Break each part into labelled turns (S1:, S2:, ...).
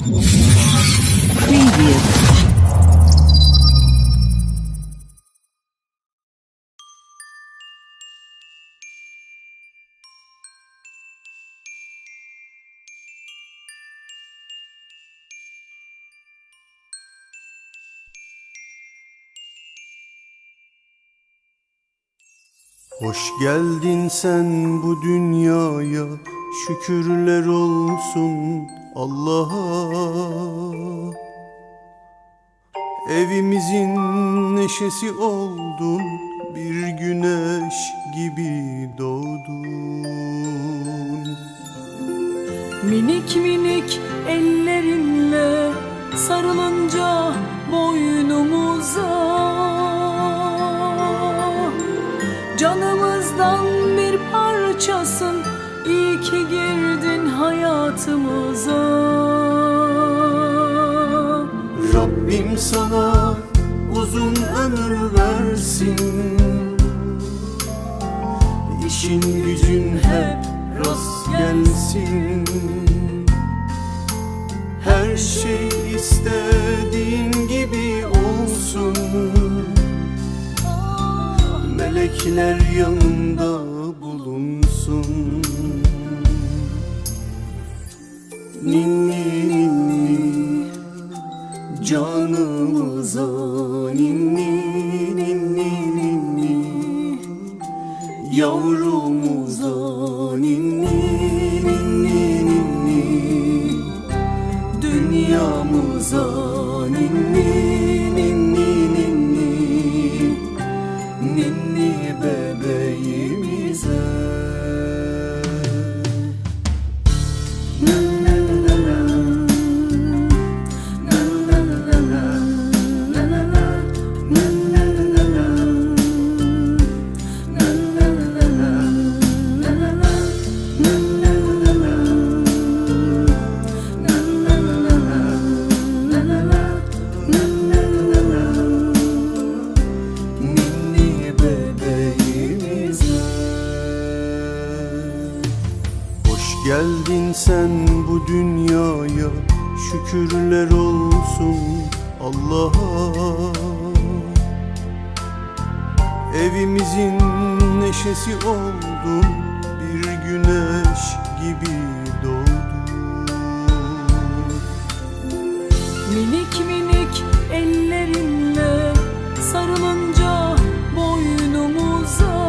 S1: Previous.
S2: Hoş geldin sen bu dünyaya, şükürler olsun Allah'a. Evimizin neşesi oldun, bir güneş gibi doğdun.
S3: Minik minik ellerinle sarılınca boynumuza, canımızdan bir parçasın, iyi ki girdin hayatımıza.
S2: Rabbim sana uzun ömür versin, İşin gücün hep rast gelsin. Her şey istediğin gibi olsun, melekler yanında bulunsun. Ninni ninni canımıza, ninni ninni ninni yavrumuza, ninni ninni ninni dünyamıza, ninni ninni ninni ninni bebeğimize. Geldin sen bu dünyaya, şükürler olsun Allah'a. Evimizin neşesi oldun, bir güneş gibi doğdun.
S3: Minik minik ellerinle sarılınca boynumuza,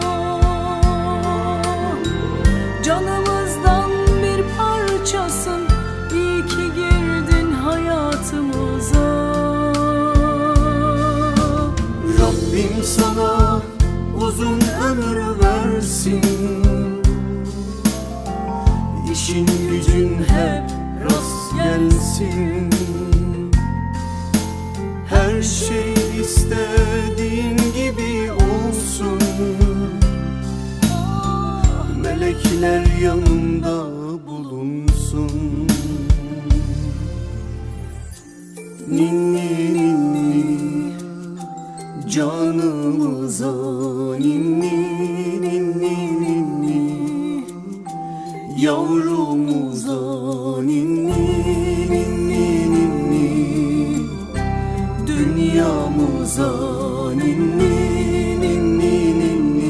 S3: canımızdan bir parçasın, iyi ki girdin hayatımıza.
S2: Rabbim sana uzun ömür versin, İşin gücün hep rast gelsin. Her şey istediğin gibi olsun, melekler yanında bulunsun. Ninni ninni canımıza, ninni ninni ninni yavrumuza, ninni ninni ninni dünyamıza, ninni ninni ninni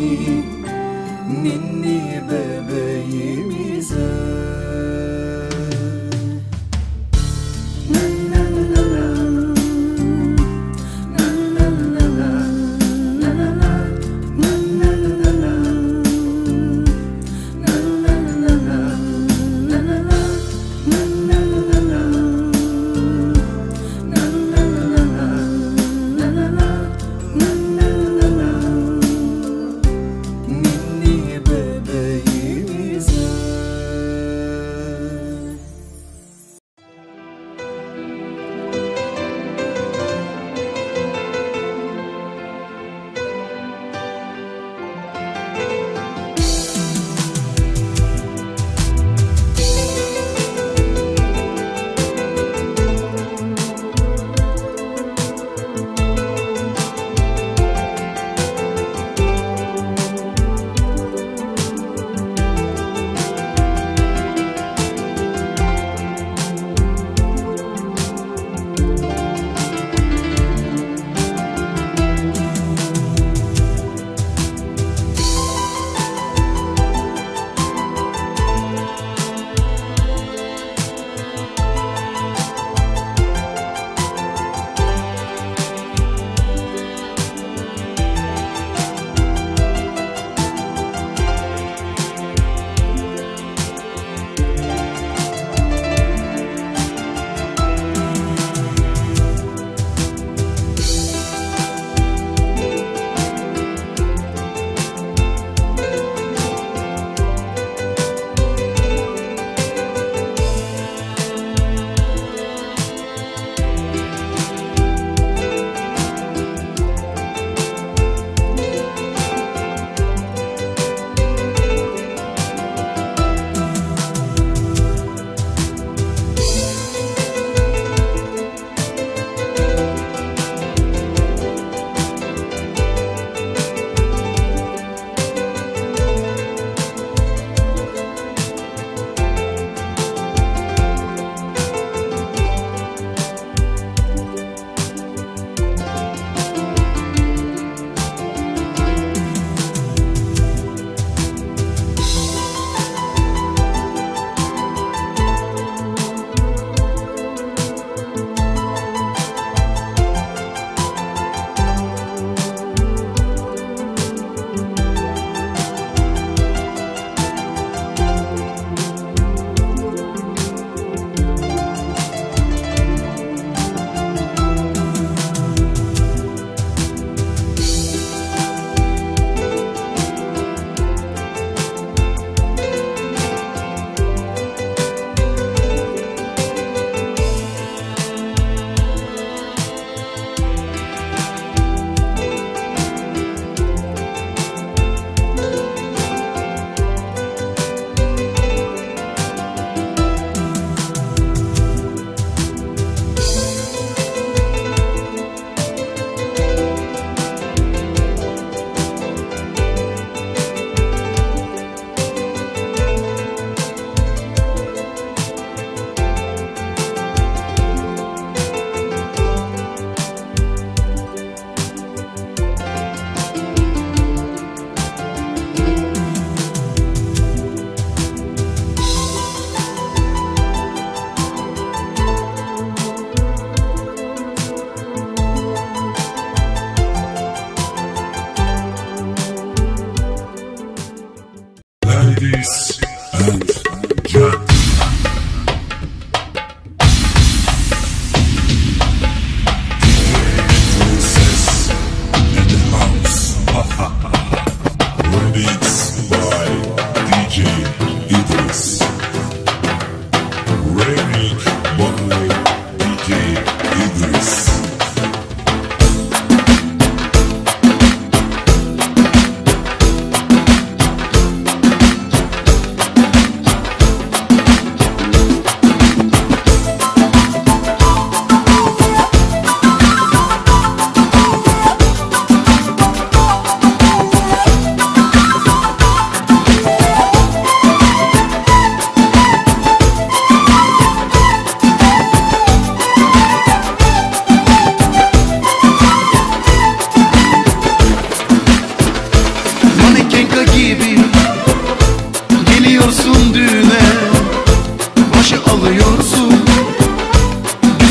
S2: ninni bebeğimize.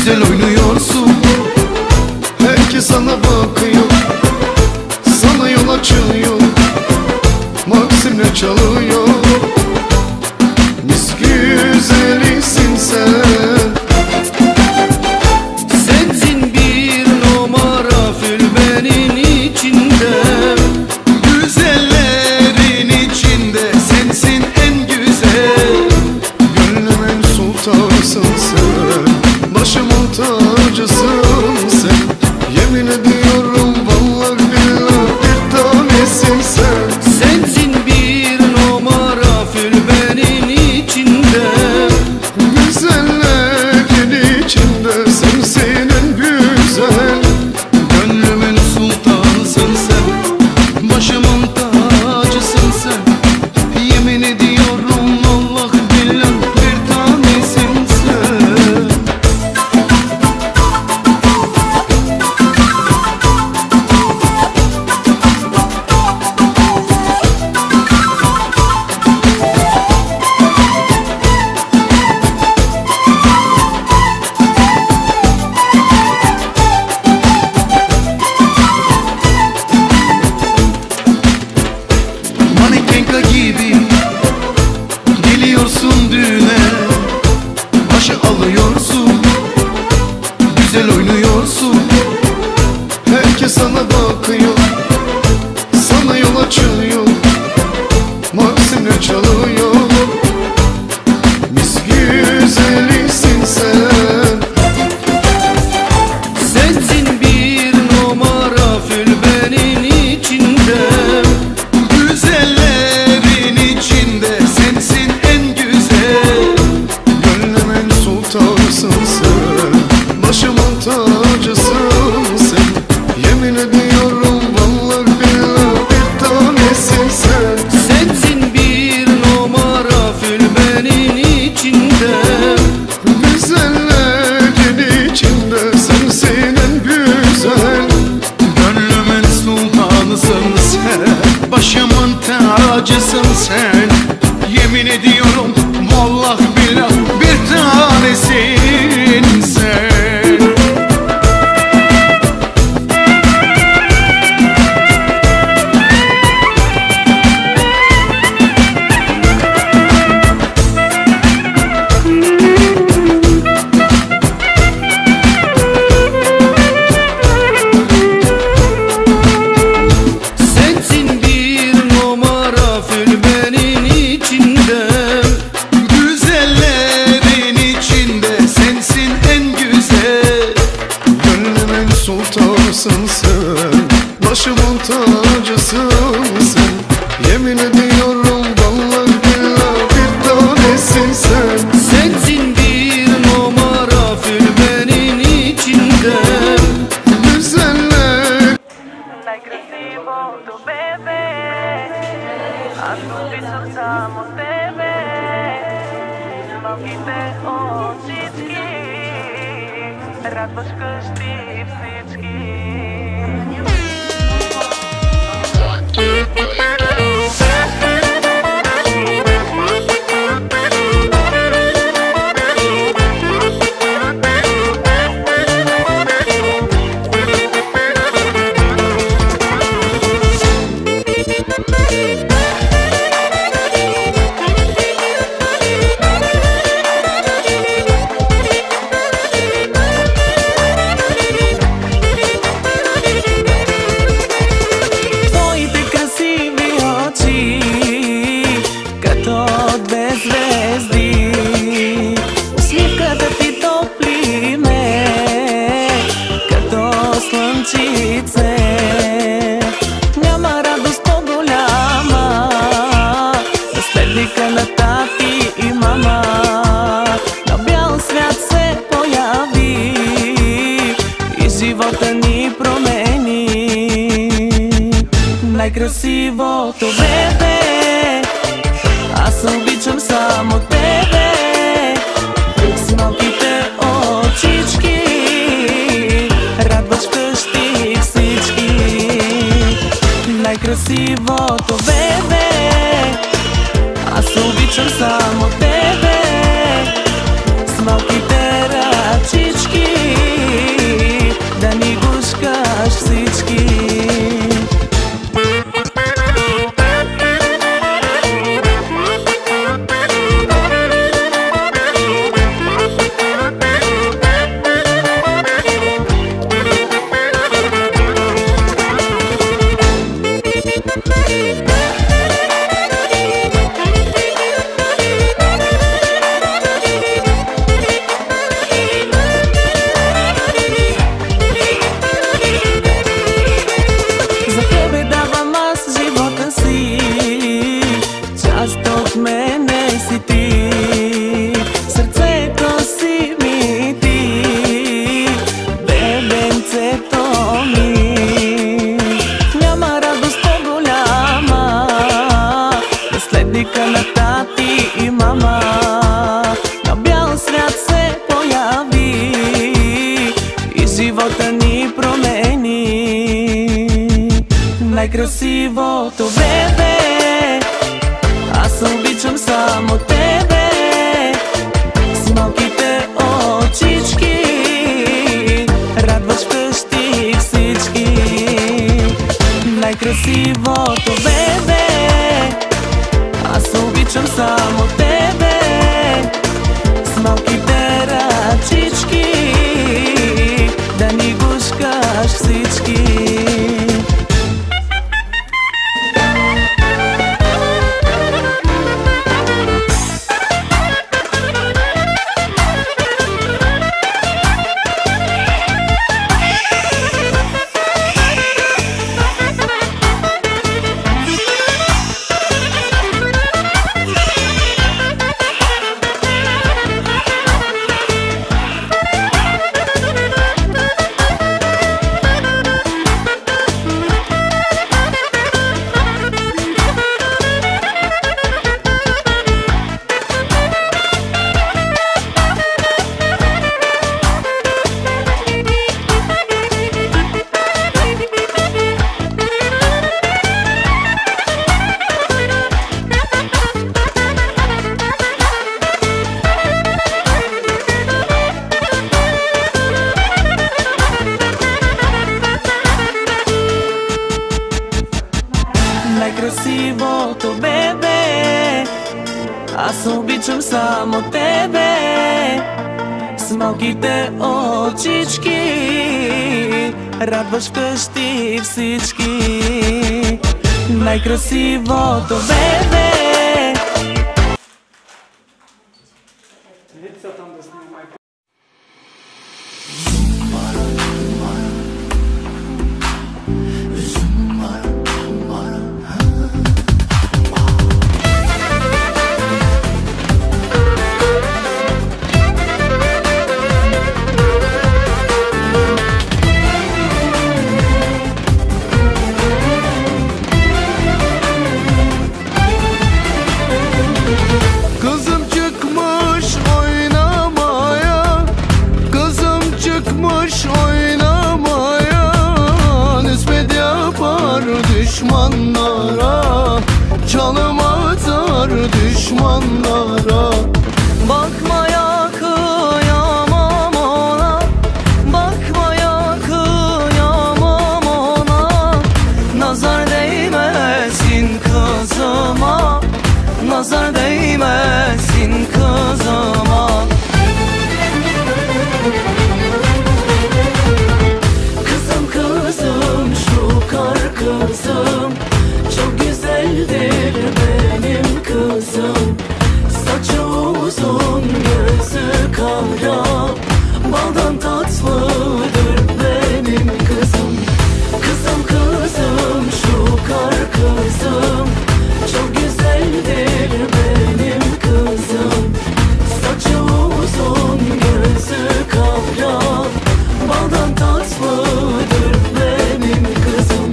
S2: güzel oynuyorsun. Herkes sana bakıyor, sana yol açıyor. Maksimle çalıyor. Mis güzelisin sen.
S1: Sensin bir numara fülbenin içinde,
S2: Güzellerin içinde sensin en güzel. Gönlümün sultanısın sen, başımın tacısın sen. Yemin ediyorum vallahi billahi bir tanesin sen.
S1: sensin bir numara fülbenin içinde,
S2: Güzellerin içinde sensin en güzel.
S1: gönlümün sultanısın sen, başımın tacısın sen. Yemin ediyorum vallahi billahi bir tanesin sen.
S2: Manekenka gibi geliyorsun düğüne, başı alıyorsun, güzel oynuyorsun. Herkes sana bakıyor, sana yol açıyor. Maksimle çalıyor. Mis güzelisin sen.
S1: Sensin bir numara fülbenin içinde,
S2: Güzellerin içinde sensin en güzel. Gönlümün sultanısın sen, başımın tacısın sen. Yemin ediyorum vallahi billahi bir tanesin sen.
S1: sensin bir numara fülbenin içinde,
S2: Güzellerin içinde sensin en güzel.
S1: gönlümün sultanısın sen, başımın tacısın sen. Yemin ediyorum vallahi billahi bir tanesin sen. Sensin bir numara fülbenin içinde,
S2: Güzellerin içinde sensin en güzel. Gönlümün sultanısın sen, başımın tacısın sen. Yemin ediyorum vallahi billahi bir tanesin sen.
S1: sensin bir numara fülbenin içinde.
S2: Güzeller
S4: Najkrasivo do bebe, a subi samo tebe. Smokite očički, radboškošti psički.
S3: Твоите красиви очи, като две звезди, усмивката ти топли ме, като слънчице. Няма радост по-голяма, да след вика на тати и мама, на бял свят се появи и живота ни промени. Най-красивото бебе, аз обичам само тебе. С малките очички радваш къщи всички. Най-красивото бебе, аз обичам само тебе. С малките ръчички живота ни промени. Най-красивото бебе, аз обичам само тебе. С малките очички радваш вкъщи всички. Най-красивото бебе, аз обичам само тебе. С малките ръчички да ни гушкаш всички. Най-красивото бебе, аз обичам само тебе. С малките очички радваш вкъщи всички. Най-красивото бебе.
S1: Kızım çıkmış oynamaya, kızım çıkmış oynamaya. Nispet yapar düşmanlara, çalım atar düşmanlara.
S3: Bakmaya kıyamam ona, bakmaya kıyamam ona. Nazar değmesin kızıma, nazar değmesin kızıma. Kızım kızım şu kar kızım, çok güzeldir benim kızım. Saçı uzun gözü kara, baldan tatlıdır benim kızım. Kızım kızım şu kar kızım, çok güzeldir benim kızım. Saçı uzun gözü kara, baldan tatlıdır benim kızım.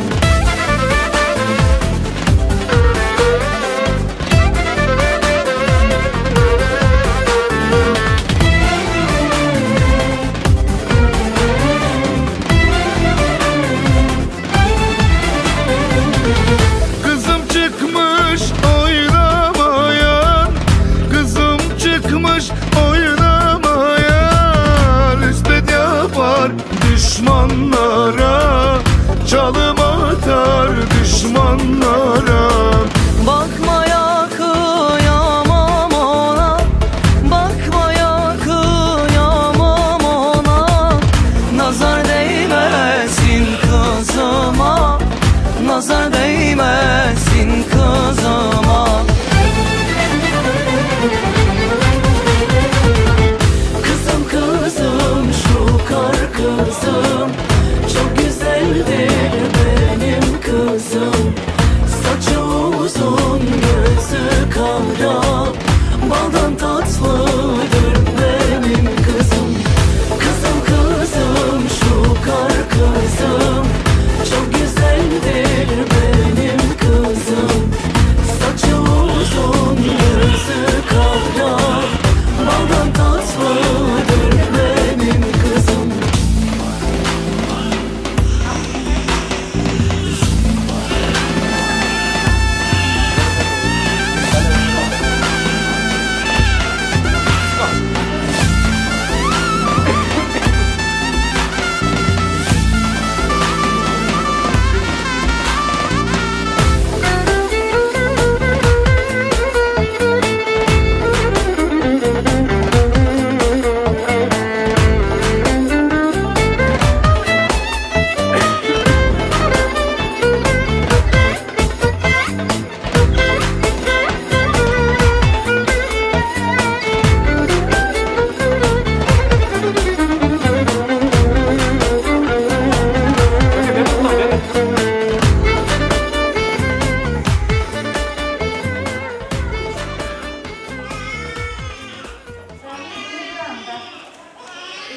S1: Kızım çıkmış oynamaya, kızım çıkmış oynamaya. Nispet yapar düşmanlara, çalım atar düşmanlara.
S3: Bakmaya kıyamam ona, bakmaya kıyamam ona. Nazar değmesin kızıma, nazar değmesin kızıma. Kızım kızım şu kar kızım, çok güzeldir benim kızım.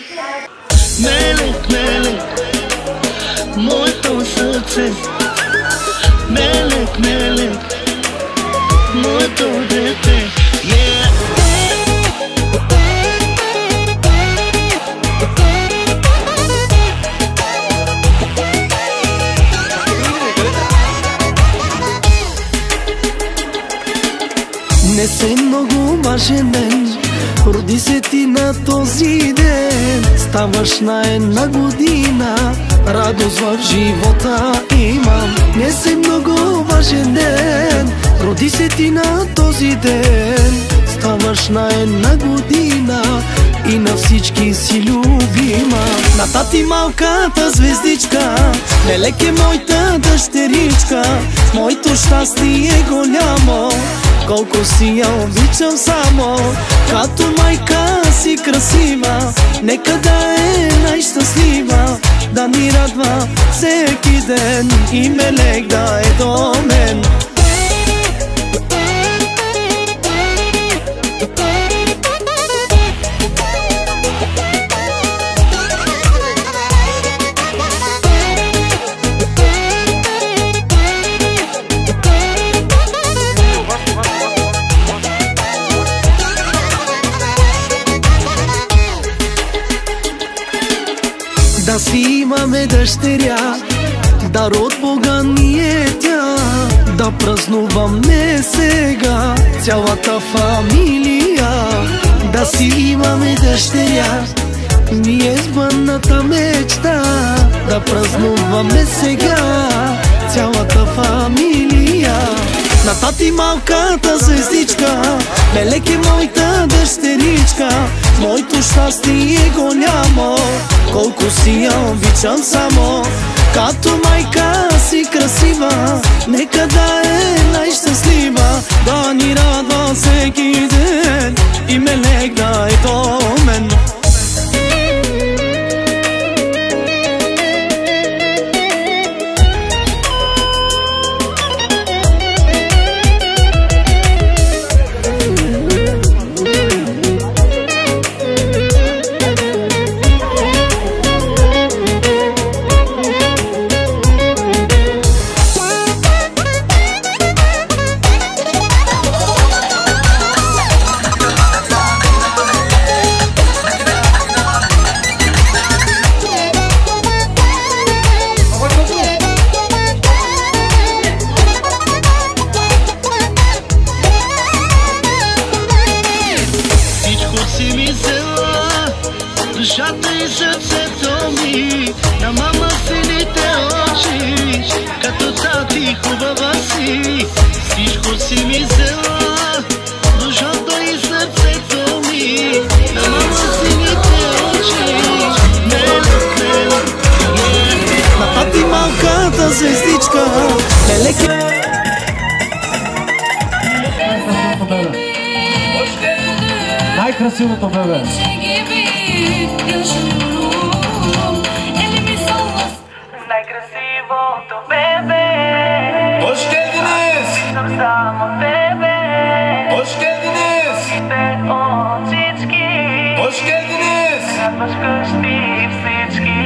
S5: Мелек, мелек, моето сърце. Мелек, мелек, моето дете. Yeah.
S3: Днес е много важен ден, роди се ти на този ден. Ставаш на една година, радост в живота имам. Днес е много важен ден, роди се ти на този ден. Ставаш на една година и на всички си любима. На тати малката звездичка, Мелек е моята дъщеричка. Моето щастие е голямо, колко си я обичам само. Като майка си красива, нека да е най-щастлива, да ни радва всеки ден и Мелек да е до мен. Да си имаме дъщеря, дар от Бога ни е тя. Да празнуваме сега цялата фамилия. Да си имаме дъщеря, ни е сбъдната мечта. Да празнуваме сега цялата фамилия. На тати малката звездичка, Мелек е моята дъщеричка. Моето щастие е голямо, колко си я обичам само. Като майка си красива, нека да е най-щастлива, да ни радва всеки ден и Мелек да е до мен.
S5: Душата и сърцето ми, на мама сините очи, като тати хубава си. Всичко си ми взела, душата и сърцето ми, на мама сините очи. Мелек, мелек,
S3: на тати малката звездичка, Мелек е...
S6: Най-красивото бебе.
S4: Най-красивото бебе.
S1: Още днес.
S4: Питам само тебе.
S1: Още днес.
S4: Те от всички.
S1: Още днес.
S4: Радваш къщи всички.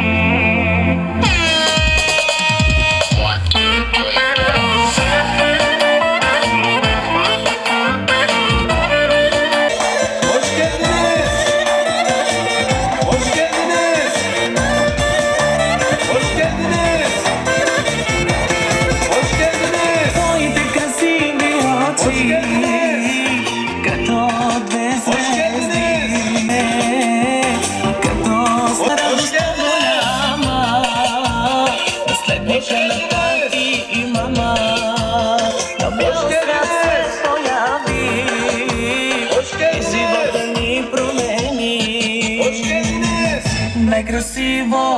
S4: Най-красиво.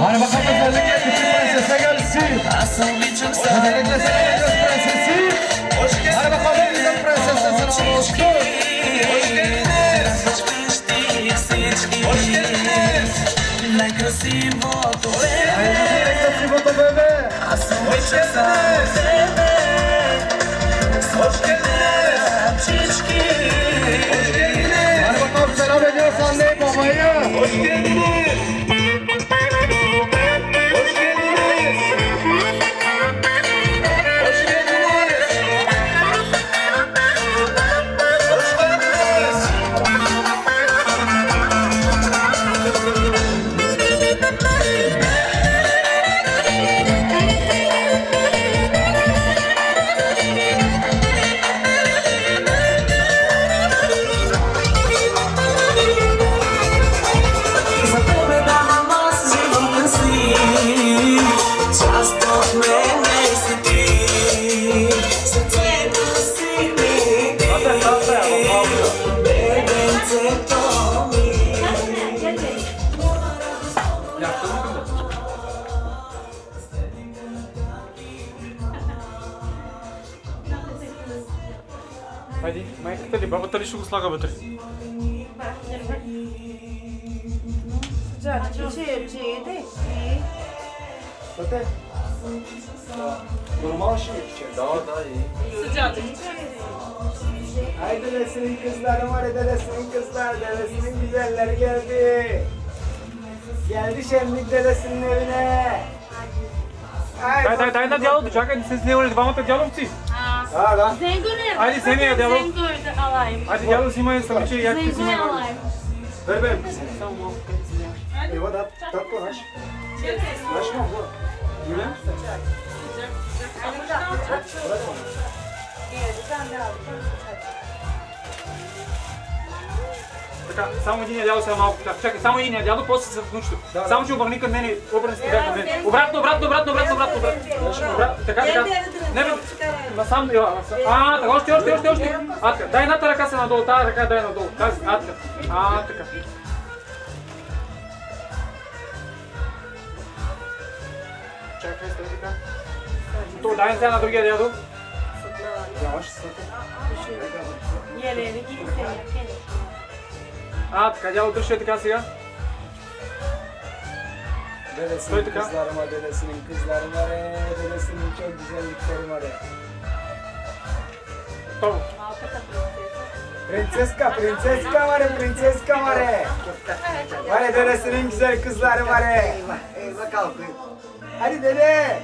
S4: Аз съм обичам само най-красивото бебе. Аз съм обичам само тебе. Още днес всички. Още днес.
S6: Yaktın mı kızım? Haydi, май тали, бабата ли ще го слага вътре?
S2: Normal şey içeceğiz.
S1: Daha iyi.
S2: Ay dedesinin kızları var, dedesinin kızlar, dedesinin güzelleri geldi. Geldi şenlik dedesinin evine.
S6: Дай на дялото, чакай, не се снимали двамата дяловци.
S2: Да.
S7: Зенгунер.
S6: Айде, вземи я, дядо.
S7: Зенгуйда алайм.
S6: Хайде, дяло снимай, самиче, як ти
S7: Зенгуй
S6: снимай.
S7: алайм.
S2: Ver benim.
S6: Само малко, къде си вземаш.
S2: Evo da tat konaş. Naş mı bu? Güle.
S6: Така, само един дядо сега малко така. Чакай, само един дядо, после се внучето. Само че обърни към мене, обърни се така към мене. Обратно. Така. Не бе, насам, така, още. Атка, дай едната ръка се надолу, тази ръка дай надолу. Тази, атка. Така. Чакай, стой така. То, дай сега на другия дядо.
S2: Yavaş sakın.
S7: Yerleri giysin.
S6: Така, дядо, дръжте така сега.
S2: Dedesinin kızları var, dedesinin kızları var. Dedesinin çok güzellikleri var.
S6: Първо.
S2: Prenseska var. Var dedesinin güzel kızları var. Eyvah kalkıyor. Hadi dede.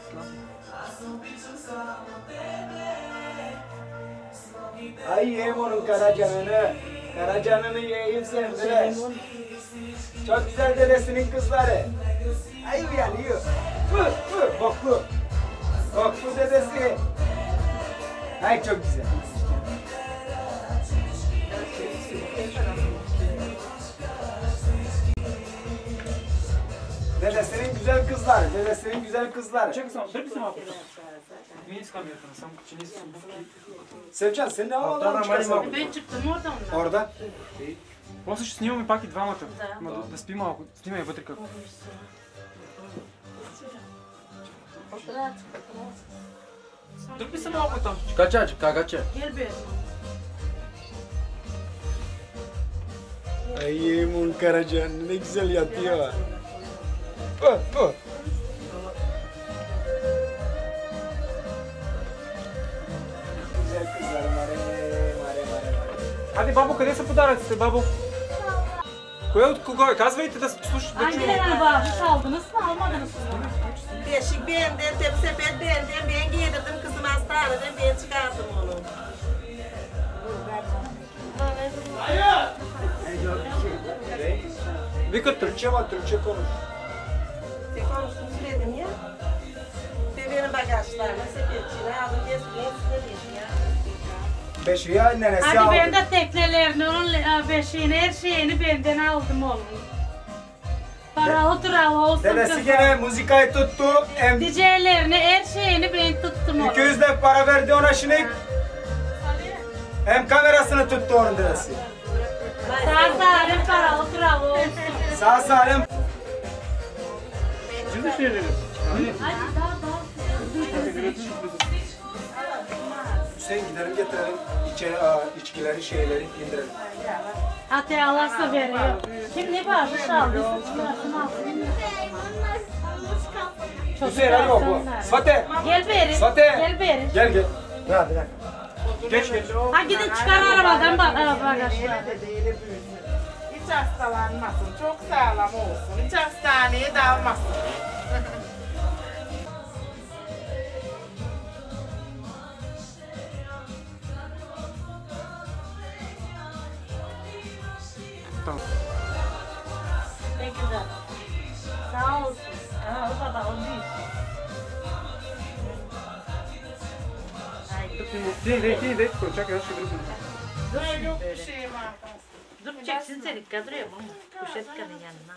S2: Ay yiyeyim onun karacanını. Karacanını yiyeyim sevdiler. Çok güzel dedesinin kızları. Ay yiyor. Boklu. Boklu dedesi. Ay çok güzel. Dedesinin güzel kızları.
S6: Чакай само, дръпи се малко. Не искам я, само че не искам обувки.
S2: Sevcan sen ne aldın?
S7: Ben çıktım oradan da.
S2: Orada.
S6: После ще снимаме пак и двамата. Да спи малко. Снимай вътре какво. Дръпи се малко там.
S1: Kaça.
S7: Gel bir.
S2: Ay mun karacan ne güzel yatıyor. Güzel kızlarım var.
S6: Хайде, бабо, къде са подаръците, бабо? Кое от кого е? Казвайте да слушаш, да чуем.
S7: Hangilerini bağış aldınız mı almadınız mı?
S8: Beşik beğendim, sepet beğendim, ben giydirdim kızım hastaneden, ben çıkardım onu.
S6: Викат
S2: Türkçe var, Türkçe konuş.
S8: Ne konuştum söyledim ya. Bebeğin bagajlarına, sepetçine aldım, ben söyledim ya.
S2: Beşiği nenesi
S7: Hadi
S2: aldı.
S7: ben de teknelerini, onun beşiğini, her şeyini benden aldım oğlum. Paralı turalı olsun
S2: Dedesi
S7: kızım.
S2: gene müzikayı tuttu.
S7: DJ'lerini, her şeyini ben tuttum oğlum.
S2: 200 de para verdi ona şimdi. Hem kamerasını tuttu onun dedesi.
S7: Sağ salim paralı turalı olsun.
S2: Sağ salim.
S6: Şimdi söyleyelim.
S7: Hadi daha.
S2: Hüseyin gidelim getirelim. İçkileri şeyleri indirelim.
S7: Ate alırsa veriyor. Kim ne bağış aldıysa çıkarsın alsın.
S2: Hüseyin hadi bak bu. Svate.
S7: Gel beri.
S2: Svate.
S7: Gel beri.
S2: Gel. Hadi lan.
S6: Geç.
S7: Ha gidin çıkar arabadan bagajları.
S8: Hiç hastalanmasın, çok sağlam olsun, hiç hastaneye dalmasın.
S7: Ne güzel. Sağ olsun. Ha, o kadar o değil.
S6: Değil. Чакай, аз ще дръпна.
S8: Yok bir şey var.
S7: Dur çeksin seni kadroya mı? Kuşetkanın yanına.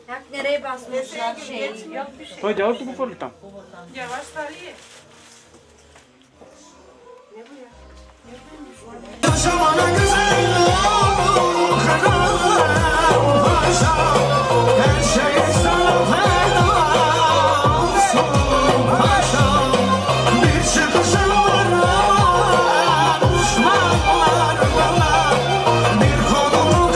S9: Bak nereye basmışlar şey. Yok bir şey.
S6: Poi cevap bu fırlı tam.
S8: Yavaş tarihi.
S4: Yaşamana güzel paşa, her şey sana feda olsun paşa. Bir çıkışım var düşmanlar bana, bir kolumu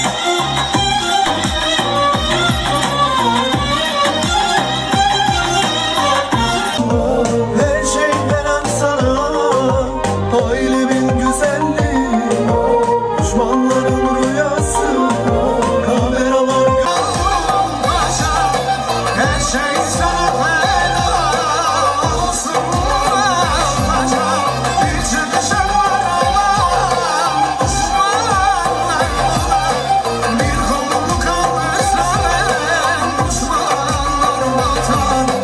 S4: her şey veren sana, o ilimin güzelliği, düşmanların rüyası, kameralar paşa, her şey sana feda olsun paşa. Bir çıkışım var ama düşmanlar bana, bir kolumu kaldırsam düşmanlar batar.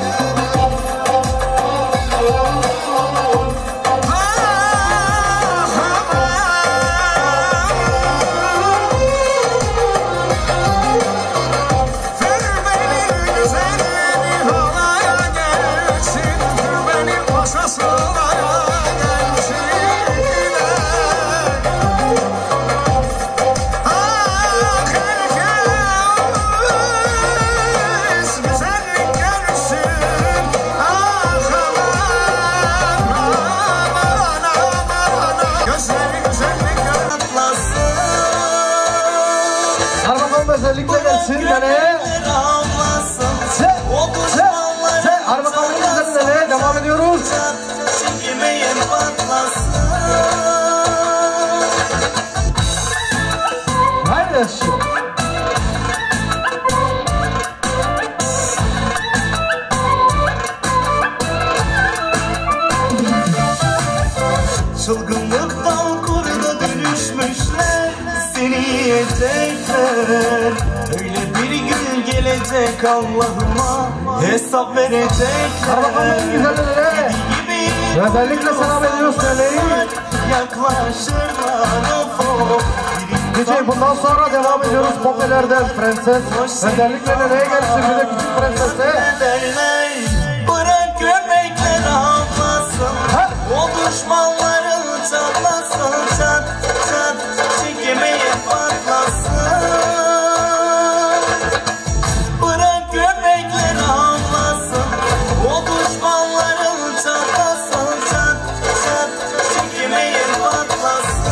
S2: Armağan özellikle gelsin nereye? Armağan'ın üzerinde devam ediyoruz. Haydi.
S4: Çılgınlıktan kurda dönüşmüşler, seni yiyecekler. Öyle bir gün gelecek Allah'ıma hesap verecekler.
S2: Armağan'ın güzelliğine özellikle selam ediyoruz söyleyin.
S4: Yaklaşırlar of.
S2: Gece bundan sonra devam ediyoruz popülerden prenses. Özellikle nereye gelsin bir de küçük prensese.
S4: Bırak köpekler ağlasın, o düşmanların çatlasın, çat çat çekemeye patlasın. Bırak köpekler ağlasın, o düşmanların çatlasın, çat çat çekemeye patlasın.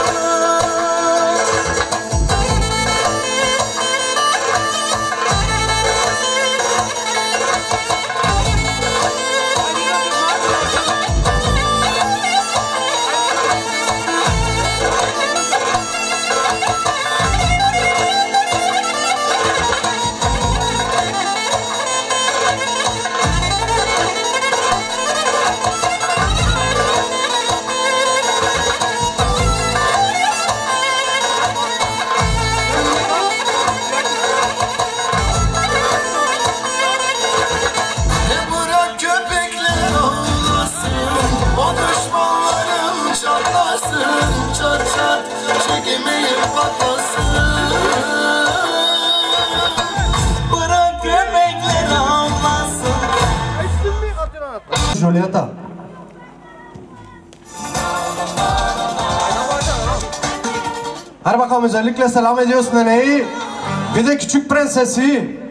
S4: Bırak köpekler ağlasın, o düşmanların çatlasın, çat çat çekemeye patlasın. Bırak köpekler ağlasın.
S2: Julieta. Hadi bakalım özellikle selam ediyoruz neneyi. Bir de küçük prensesi.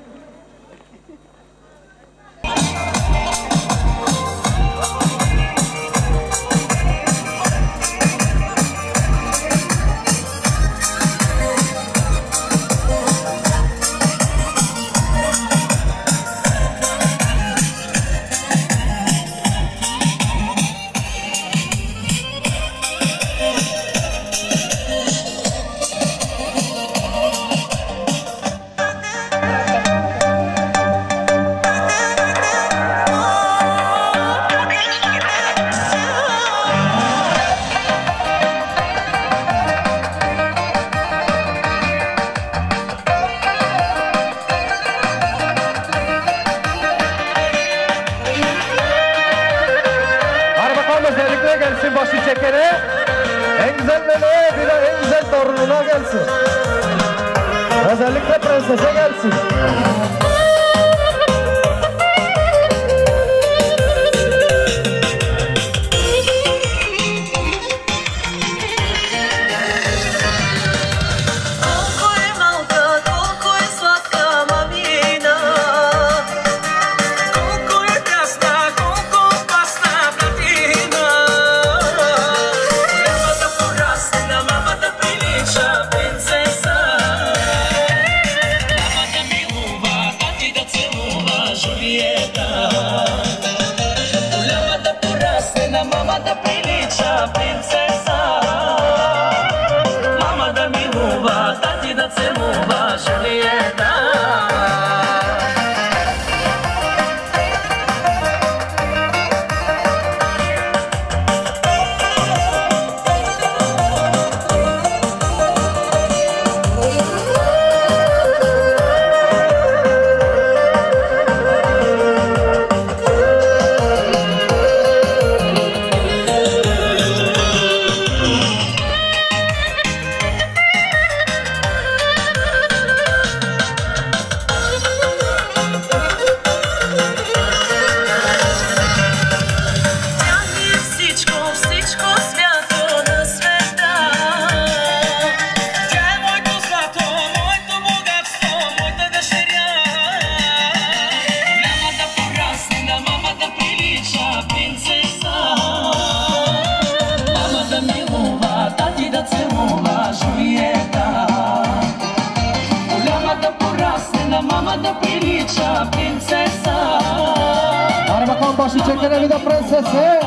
S2: Gelsin başı çekere, en güzel neneye bir de en güzel torununa gelsin. Özellikle prensese gelsin. Başı çekene bir de prensese.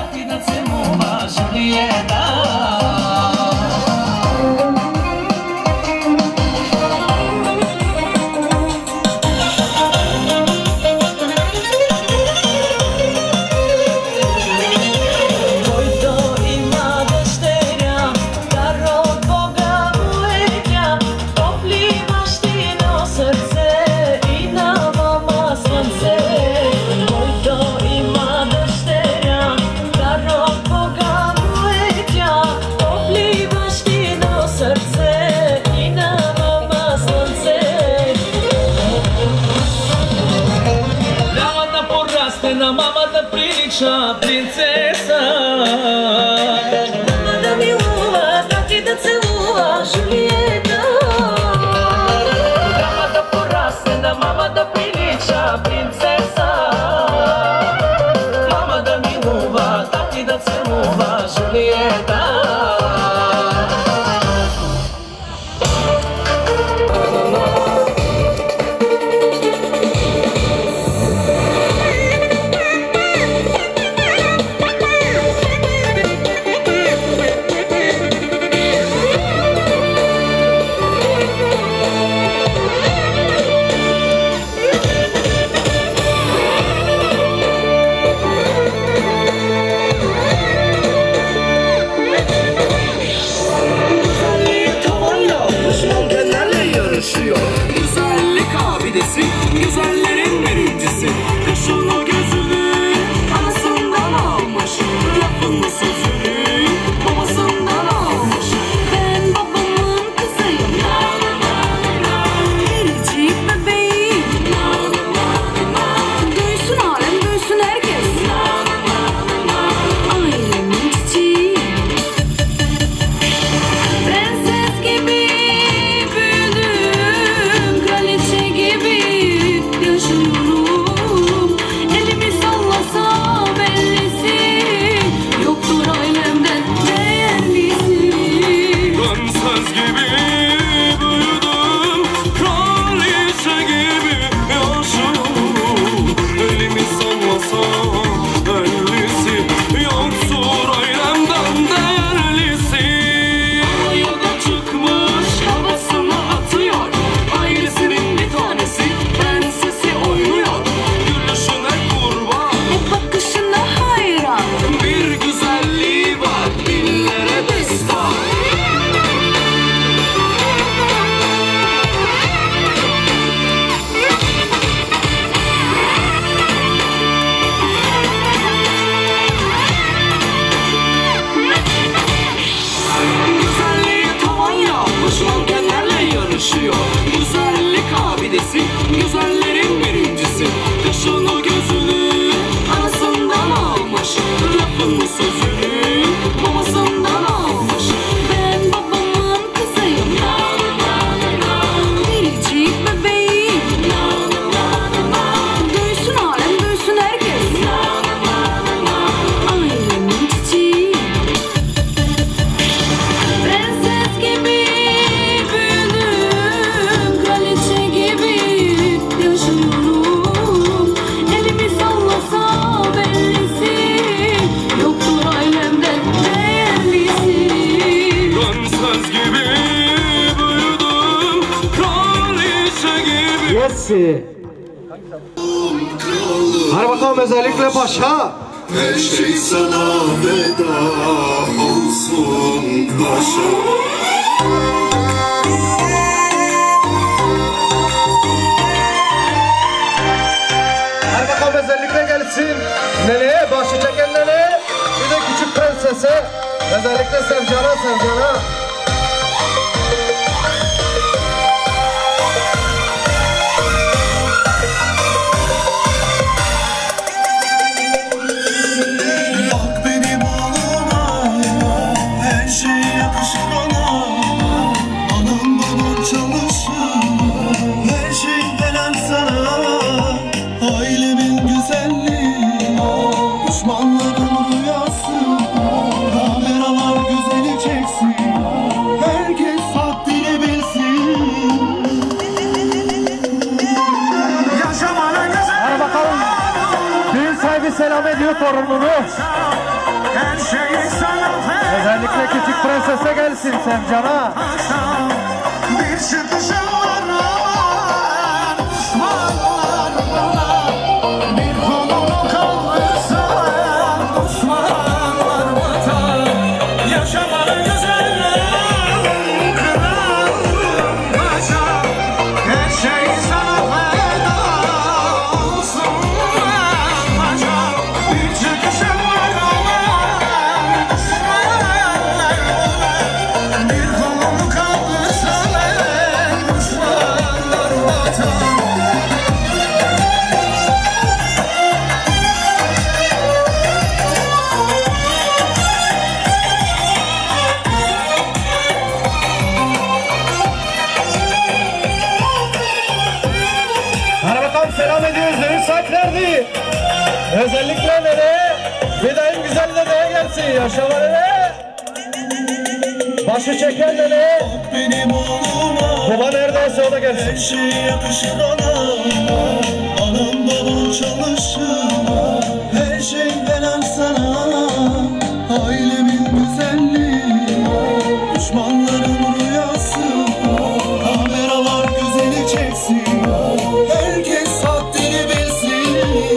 S4: Принцесса, мама да милува, тати да целува, Жулиета. Мама да порасне, на мама да прилича, принцеса. Мама да милува, тати да целува, Жулиета.
S10: Güzellik abidesi, güzellerin birincisi. Kışın o gözünü anasından almış, lafını sözünü babasından almış.
S11: Ben babamın kızıyım, biricik bebeğim. Duysun alem, duysun herkes, ailemin çiçeği. Prenses gibi büyüdüm, kraliçe gibi yaşadım.
S2: Hadi bakalım özellikle paşa.
S12: Her şey sana feda olsun paşa.
S2: Hadi bakalım özellikle gelsin. Neneye, başı çeken neneye. Bir de küçük prensese. Özellikle Sevcan'a.
S12: Bak benim oğluma, her şey yakışır ona. Anam babam çalışır, her şey veren sana. Ailemin güzelliği, düşmanların rüyası. Kameralar güzeli çeksin, herkes haddini bilsin. Yaşamana güzel.
S2: Hadi bakalım. Düğün sahibi selam ediyor torununu.
S12: Her şey sana feda.
S2: Özellikle küçük prensese gelsin Sevcan'a.
S12: Bir çıkışım var aman, düşmanlar bana. Bir kolumu kaldırsalar, düşmanlar vatan. Yaşamanın güzelliği, kralım paşa. Her şey sana feda olsun paşa. Bir çıkışım var aman, düşmanlar bana. Bir kolumu kaldırsalar, düşmanlar vatan.
S2: Hadi bakalım selam ediyoruz düğün sahiplerini. Özellikle nereye? Bir de en güzel nereye gelsin? Yaşama nereye? Başı çeken nereye?
S12: Benim oğluma,
S2: Baba neredeyse o da gelsin.
S12: her şey yakışır ona. Anam babam çalışır, her şey veren sana. Ailemin güzelliği, düşmanların rüyası. Kameralar güzeli çeksin, herkes haddini bilsin.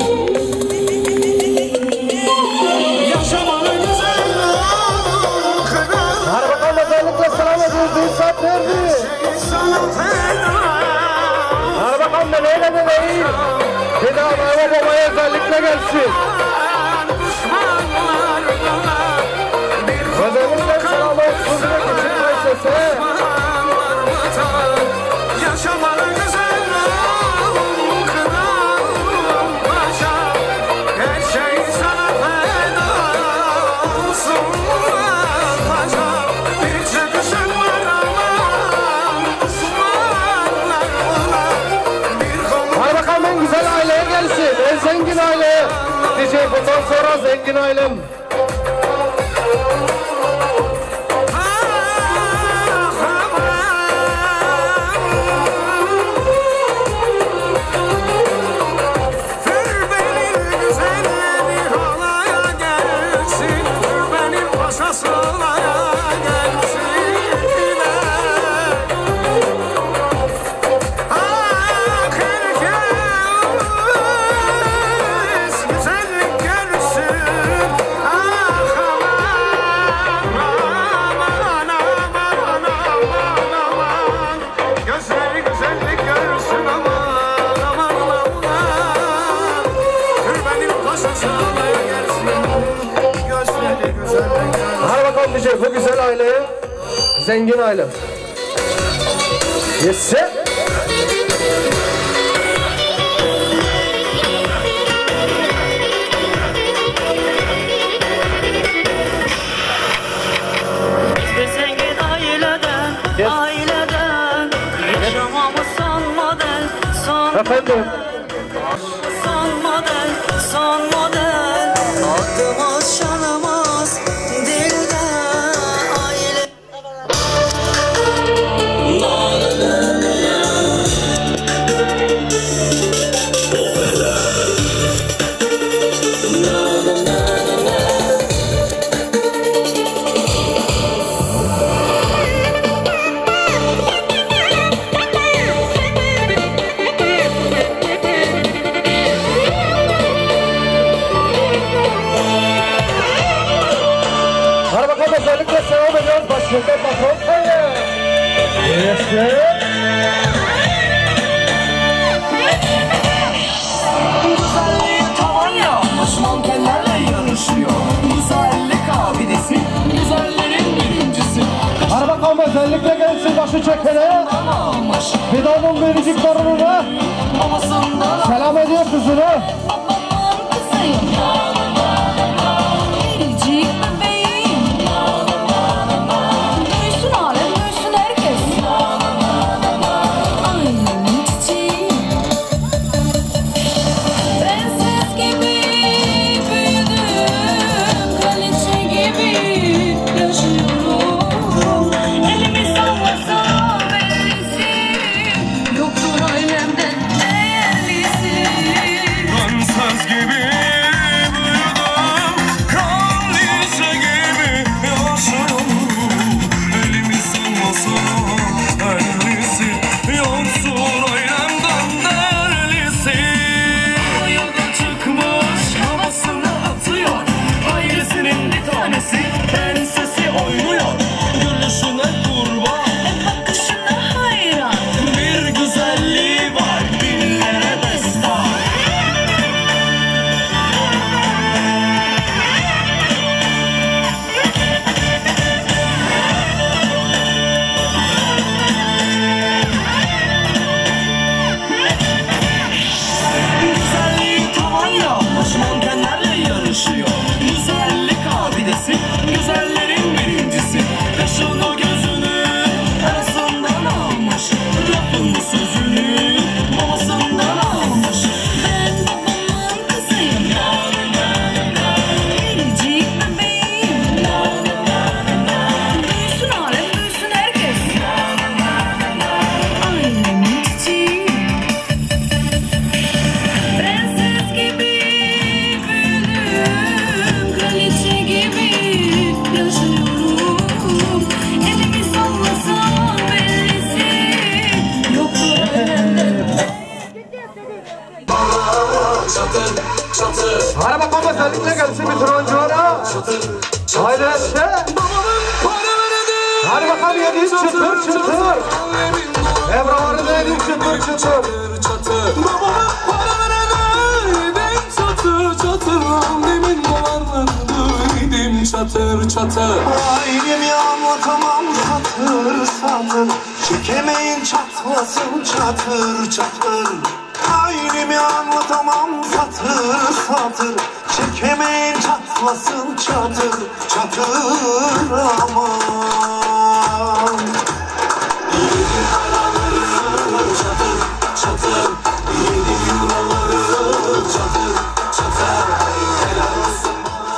S12: Yaşamanın güzelliği, kral.
S2: Hadi bakalım özellikle selam ediyoruz düğün sahiplerini.
S12: Sana feda.
S2: Hadi bakalım neneyi. Bir daha anaya babaya özellikle gelsin. Özellikle selam olsun bir de küçük prensese.
S12: Yaşamanın güzelliği, kralım paşa. Her şey sana feda olsun paşa. Bir çıkışın var aman, düşmanlar ona. Bir kolu.
S2: Hadi bakalım en güzel aileye gelsin. En zengin aileye. Diyecek bundan sonra zengin ailem. Hadi bakalım diyecek bu güzel aileye. Zengin ailem. Yes sir.
S13: Biz zengin aileden yaşamamız son model,
S2: Efendim.
S13: son model. Adımız şanımız dilde aile.
S2: İsmet'e patron kayı. Yaşlı.
S10: Güzelliği tavan yapmış, mankenlerle yarışıyor. Güzellik abidesi, güzellerin birincisi.
S2: Hadi bakalım özellikle gelsin başı çekene. Fidan'ın biricik torununa selam ediyor kızına.
S11: Biricik bebeğim. Duysun alem, duysun herkes. Ailemin çiçeği. Prenses gibi büyüdüm, kraliçe gibi yaşıyorum. Elimi sallasa bellisi, yoktur ailemde değerlisi.
S12: Prenses gibi büyüdüm, kraliçe gibi yaşıyorum. Elimi salmasana ellisi, yoktur ailemden değerlisi. Yoga çıkmış havasını atıyor, ailesinin bir tanesi prensesi oynuyor. Gülüşüne kurban,
S11: Bakışına hayran.
S12: bir güzelliği var dillere destan. Güzelliği tavan yapmış, mankenlerle yarışıyor. Güzellik abidesi, güzellerin birincisi. Kaşını gözünü arasından almış, lafını sözünü babasından almış.
S11: Ben babamın kızıyım. Biricik bebeğim. Duysun alem, duysun herkes. Ailemin çiçeği. Prenses gibi büyüdüm, kraliçe gibi yaşıyorum. Elimi sallasam bellisi, yoktur ailemde.
S12: Çatır çatır,
S2: Hadi bakalım özellikle gelsin bütün oyunculara. Haydi eşe. Hadi bakalım yediğin çıtır çıtır. Evraları da yediğin çıtır çıtır.
S12: babama para verene çatır çatır. Annemin babalarını yedim çatır çatır.
S5: Ailemi anlatamam satır satır. Çekemeyin çatlasın çatır çatır. Ailemi anlatamam satır satır. Çekemeyin çatlasın çatır çatır aman. Yedim paraları çatır çatır. Yedim yuraları çatır çatır. Helal olsun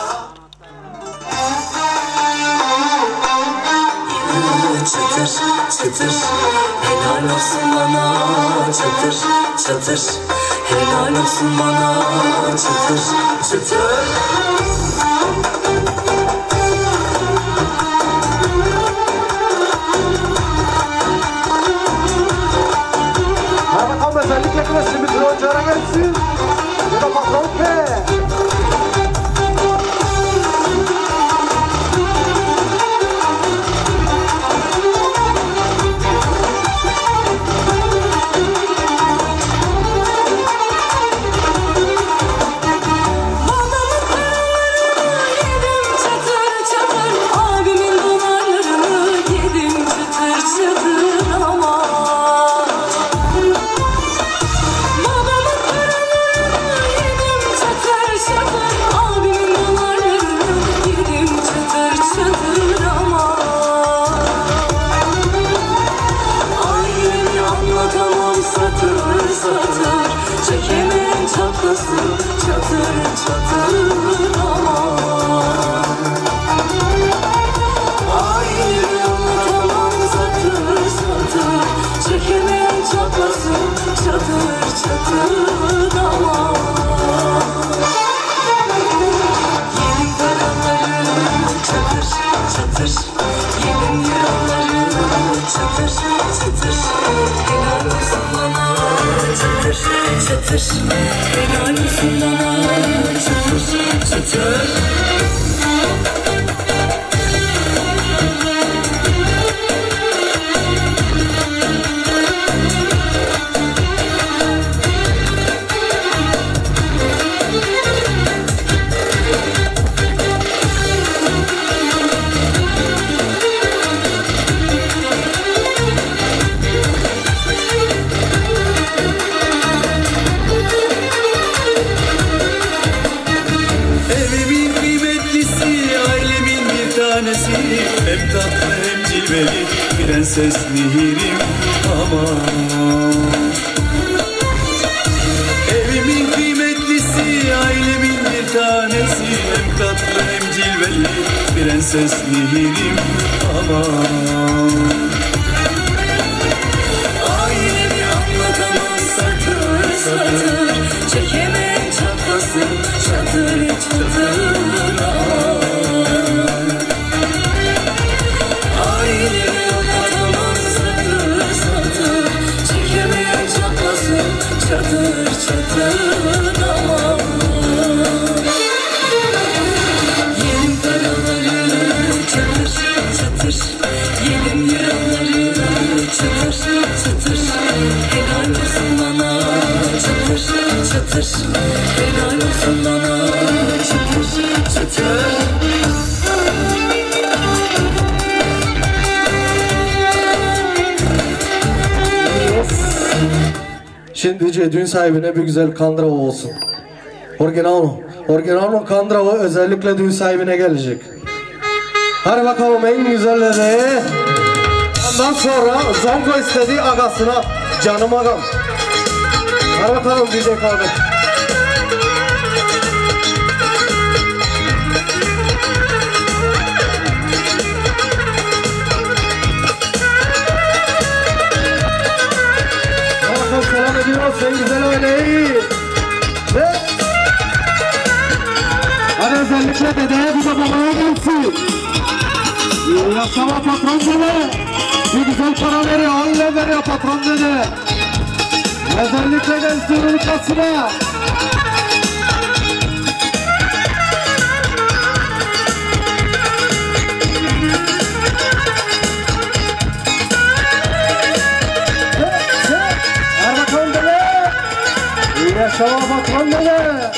S10: Çıtır çıtır, helal olsun bana. Çıtır çıtır, helal olsun bana. Çıtır çıtır.
S2: Hadi bakalım özellikle gelsin bütün oyunculara gelsin. Bu da patron ki.
S11: Abimin dolarlarını yedim çıtır çıtır ama. Babamın paralarını yedim çıtır çıtır. Abimin dolarlarını yedim çıtır çıtır ama. Ailemi anlatamam satır satır. Çekemem çatlasın çatır çatır ama. Ailemi anlatamam satır satır. Çekemem çatlasın çatır çatır ama. Yedim paraları çatır çatır. Yedim liraları çatır çatır. Helal olsun bana çatır çatır. Helal olsun bana çatır çatır.
S12: cilveli Prenses Nehir'im aman. Evimin kıymetlisi, ailemin bir tanesi, hem tatlı hem cilveli Prenses Nehir'im aman.
S11: Ailemi anlatamam satır satır, çekemem çatlasın çatır çatır. Ailemi anlatamam satır satır, çekemem çatlasın çatır çatır aman. Yerim paraları çatır çatır, yerim yaraları çatır çatır. Helal olsun bana çatır çatır, helal olsun bana çatır çatır.
S2: Şimdi düğün sahibine bir güzel kandrava olsun. Orginano kandrava özellikle düğün sahibine gelecek. Hadi bakalım en güzelleri. Ondan sonra Zongo istediği agasına, canım agam. Hadi bakalım DJ Kahve. Selam ediyoruz en güzel aileyi. Ve hadi özellikle dedeye bir de babaya gelsin. Yaşama patron dede. Bir güzel para veriyor, aile veriyor patron dede. Özellikle gelsin ülkesine. Yaşama patron dede.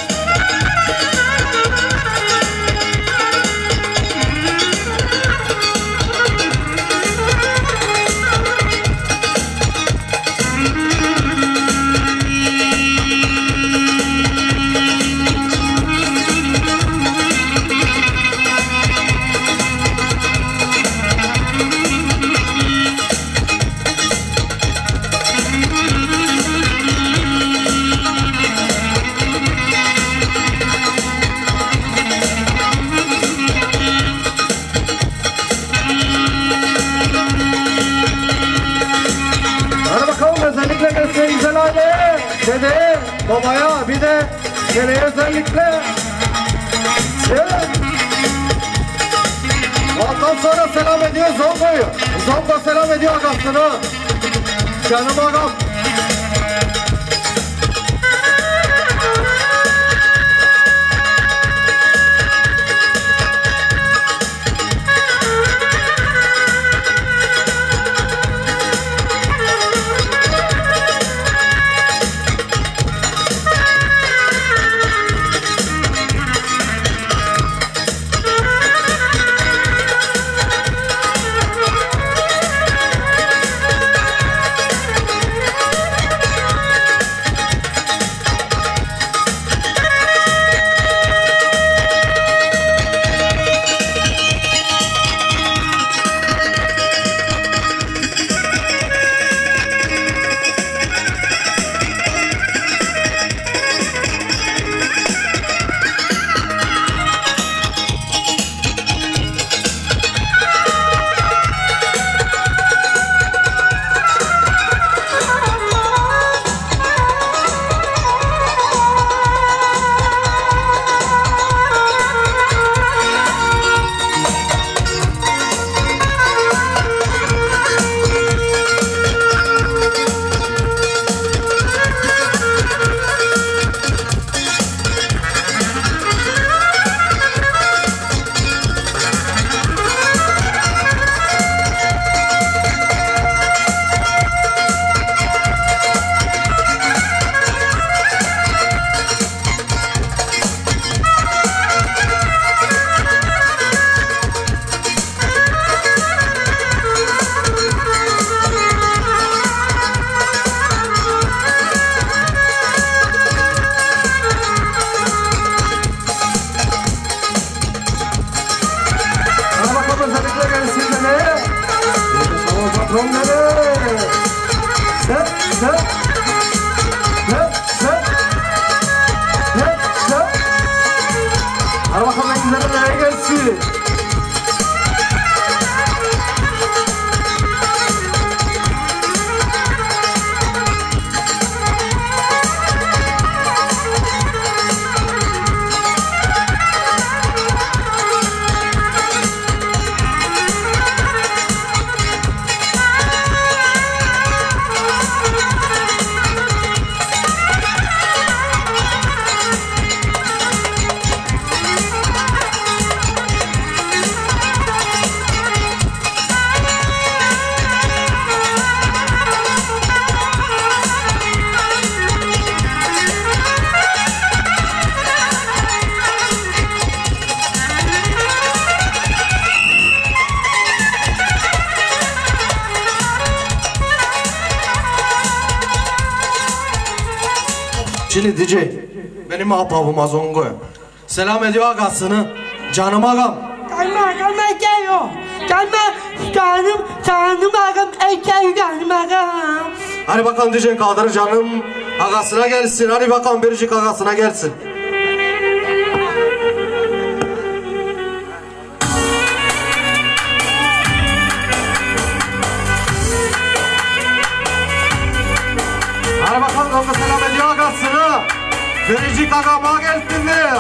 S2: Dede, babaya bir de geleye özellikle. Ondan sonra selam ediyor Zongo'yu. Zongo selam ediyor agasını. Canım agam. Şimdi DJ benim apavım Azongo selam ediyor agasını. Canım ağam.
S8: Gelme gel o. Gelme canım ağam. Gel canım ağam.
S2: Hadi bakalım DJ kaldır canım agasına gelsin. Hadi bakalım biricik agasına gelsin. Hadi bakalım kanka selam ediyor agasını. Biricik agama gelsin diye.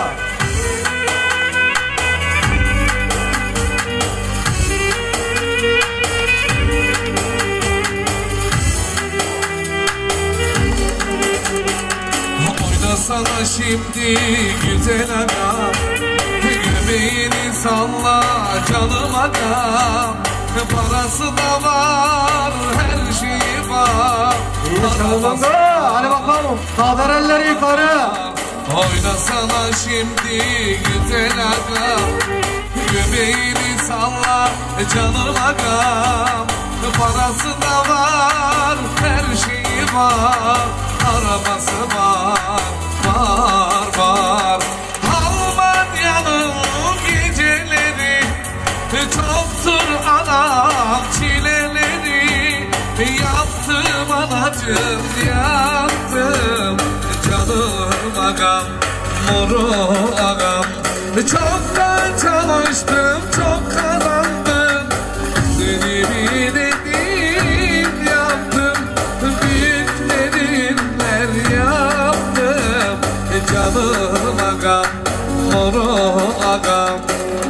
S14: Sana şimdi güzel aga, göbeğini salla canım aga. Parası da var, her şeyi var.
S2: Hadi bakalım, kaldır elleri yukarı.
S14: Oynasana şimdi güzel aga, göbeğini salla canım aga. Parası da var, her şeyi var. Arabası var, var. Almanya'nın geceleri çoktur anam çileleri. Yaptım anacım, yaptım canım agam, moru agam. Çoktan çalıştım, çok kazandım. Dediğimi dedim, yaptım. Büyük dedimler yaptım. Canım agam, moru agam.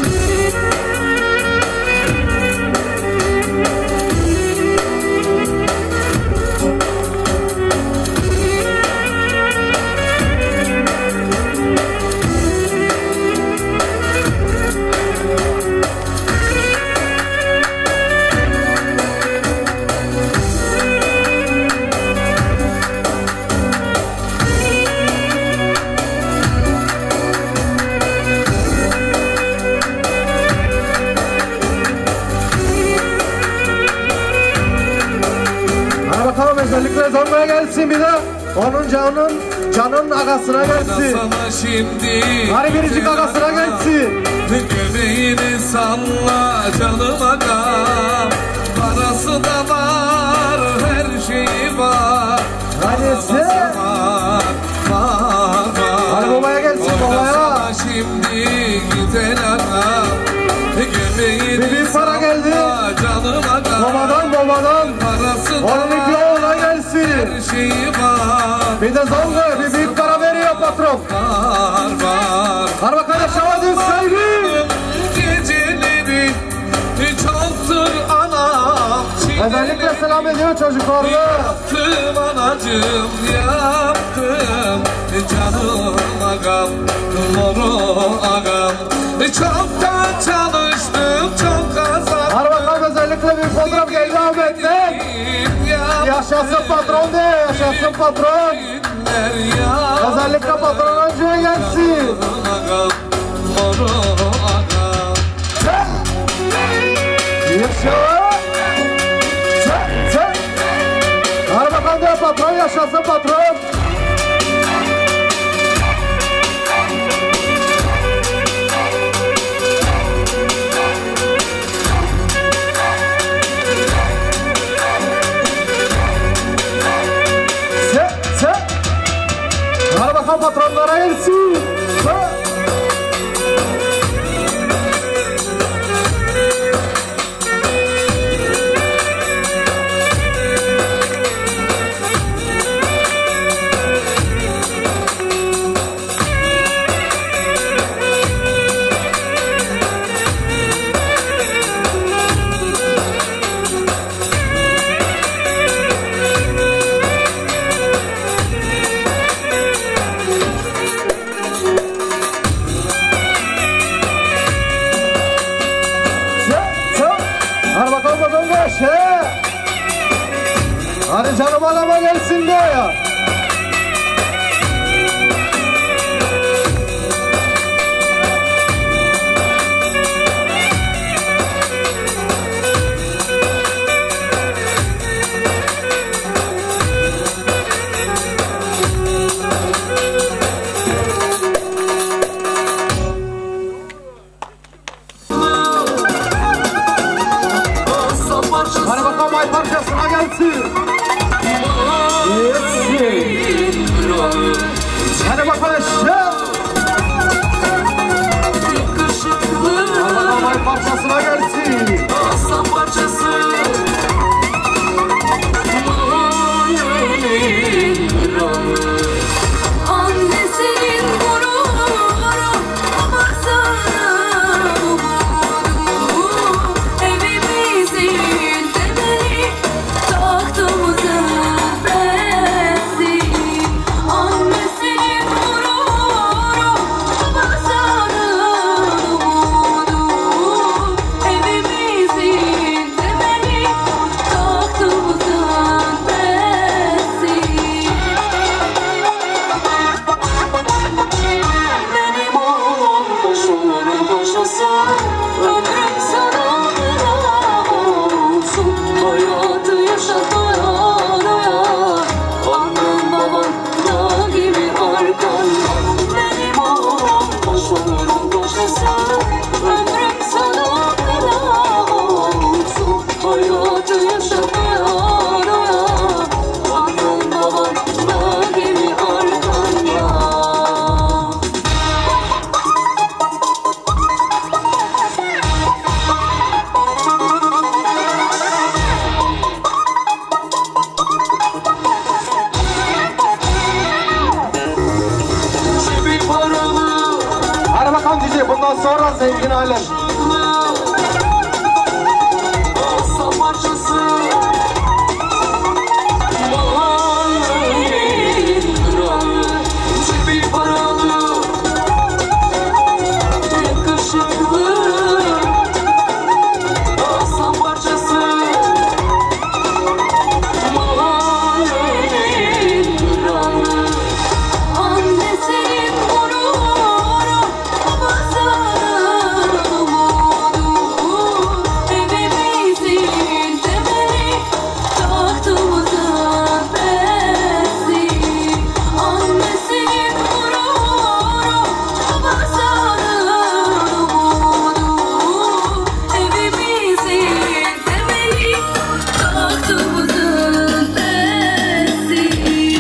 S2: Özellikle zormaya gelsin bir de onun canın agasına gelsin. Hadi biricik agasına gelsin.
S14: Göbeğini salla canım agam. Parası da var, her şeyi var.
S2: Hadi sen. Hadi babaya gelsin babaya.
S14: Şimdi güzel agam.
S2: Bir büyük para geldi. Babadan. Onun iki oğluna gelsin. Bir de zonga bir büyük para veriyor patron. Var bakalım aşağı düz sevgi.
S14: Geceleri çoktur anam.
S2: Özellikle selam ediyor çocuklarına.
S14: Yaptım anacım, yaptım canım agam, moru agam. Çoktan çalıştım, çok kazandım.
S2: Var bakalım özellikle bir fotoğraf geldi Ahmet'ten. Yaşasın patron de, yaşasın patron. Özellikle patron önceye gelsin.
S14: Moru agam.
S2: Yaşa. Var bakalım de patron, yaşasın patron. Hadi bakalım patronlara gelsin. eşya. Allah'ım ay parçasına gelsin.
S10: Aslan parçası.
S11: Annesinin gururu, babasının umudu. Evimizin temeli, tahtımızın besi. Annesinin gururu, babasının umudu. Evimizin temeli, tahtımızın besi. Benim oğlum başımın paşası, ömrüm sana feda olsun. Hayatı yaşa doya doya, annen baban dağ gibi arkanda. Benim oğlum başımın paşası, ömrüm sana feda olsun. Hayatı yaşa doya doya, annen baban dağ gibi arkanda.
S10: Cebi paralı.
S2: Hadi bakalım DJ, bundan sonra zengin alem.
S10: Aslan parçası. Mahallenin kralı. Cebi paralı. Yakışıklı. Aslan parçası. Mahallenin kralı.
S11: Annesinin gururu, babasının umudu. Evimizin temeli, tahtımızın besi. Annesinin gururu, babasının umudu. Evimizin temeli, tahtımızın besi.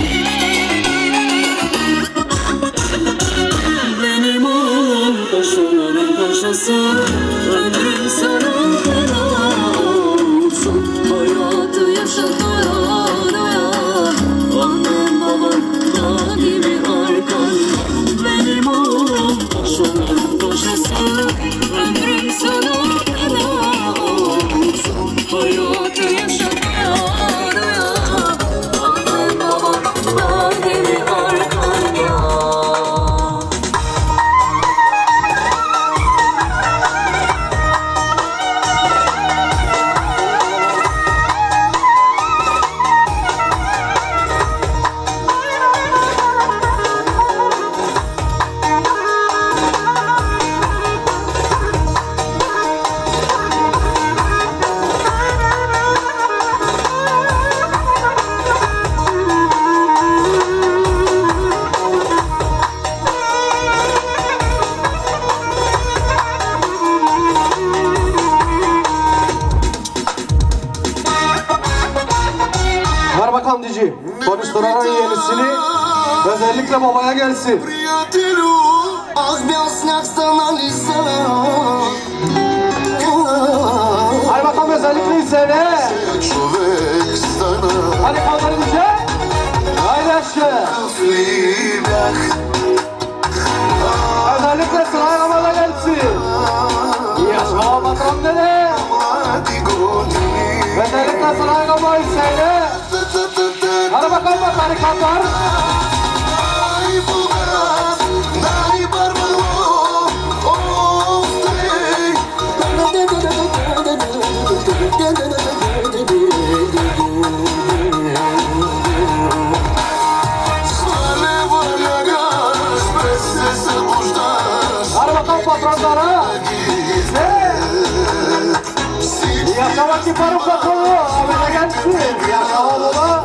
S10: Benim oğlum başımın paşası, ömrüm sana feda olsun.
S11: Hayatı yaşa doya doya, annen baban dağ gibi arkanda.
S10: Benim oğlum başımın paşası, ömrüm sana feda olsun.
S11: Hayatı yaşa doya doya, annen baban dağ gibi arkanda.
S2: Ver bakalım DJ. Konuşturan yenisini özellikle babaya gelsin. Hadi bakalım özellikle Hüseyin'e. Hadi kaldır DJ. Haydi aşağı. Özellikle sıraya kamada gelsin. Yaşa patron dede. Özellikle sıraya kamada Hüseyin'e. Hadi bakalım bak harikatlar. Hadi bakalım patronlara. Yaşamak ki parın patronu. Abine gelsin. Yaşa baba.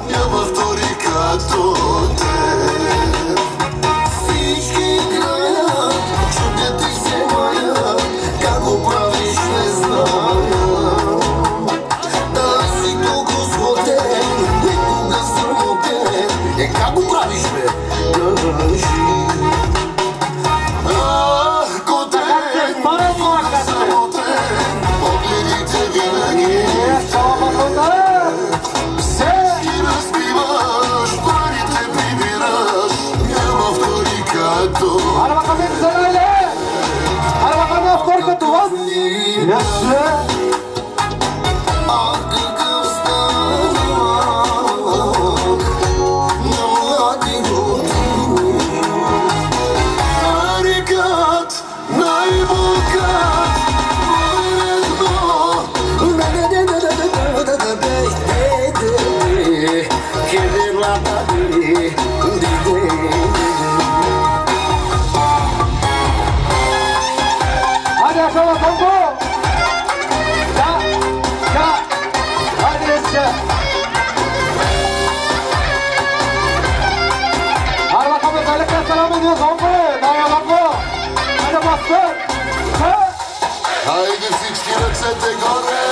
S10: Как управишь, бе?
S2: Hadi bakalım güzel aile. Hadi bakalım after tuvan. Yaşlı. Hadi aşağı kombo. Ya. Hadi eski. Hadi bakalım özellikle selam ediyoruz kombo. Daya kombo. Hadi bastır.
S15: Haydi всички ръцете горе!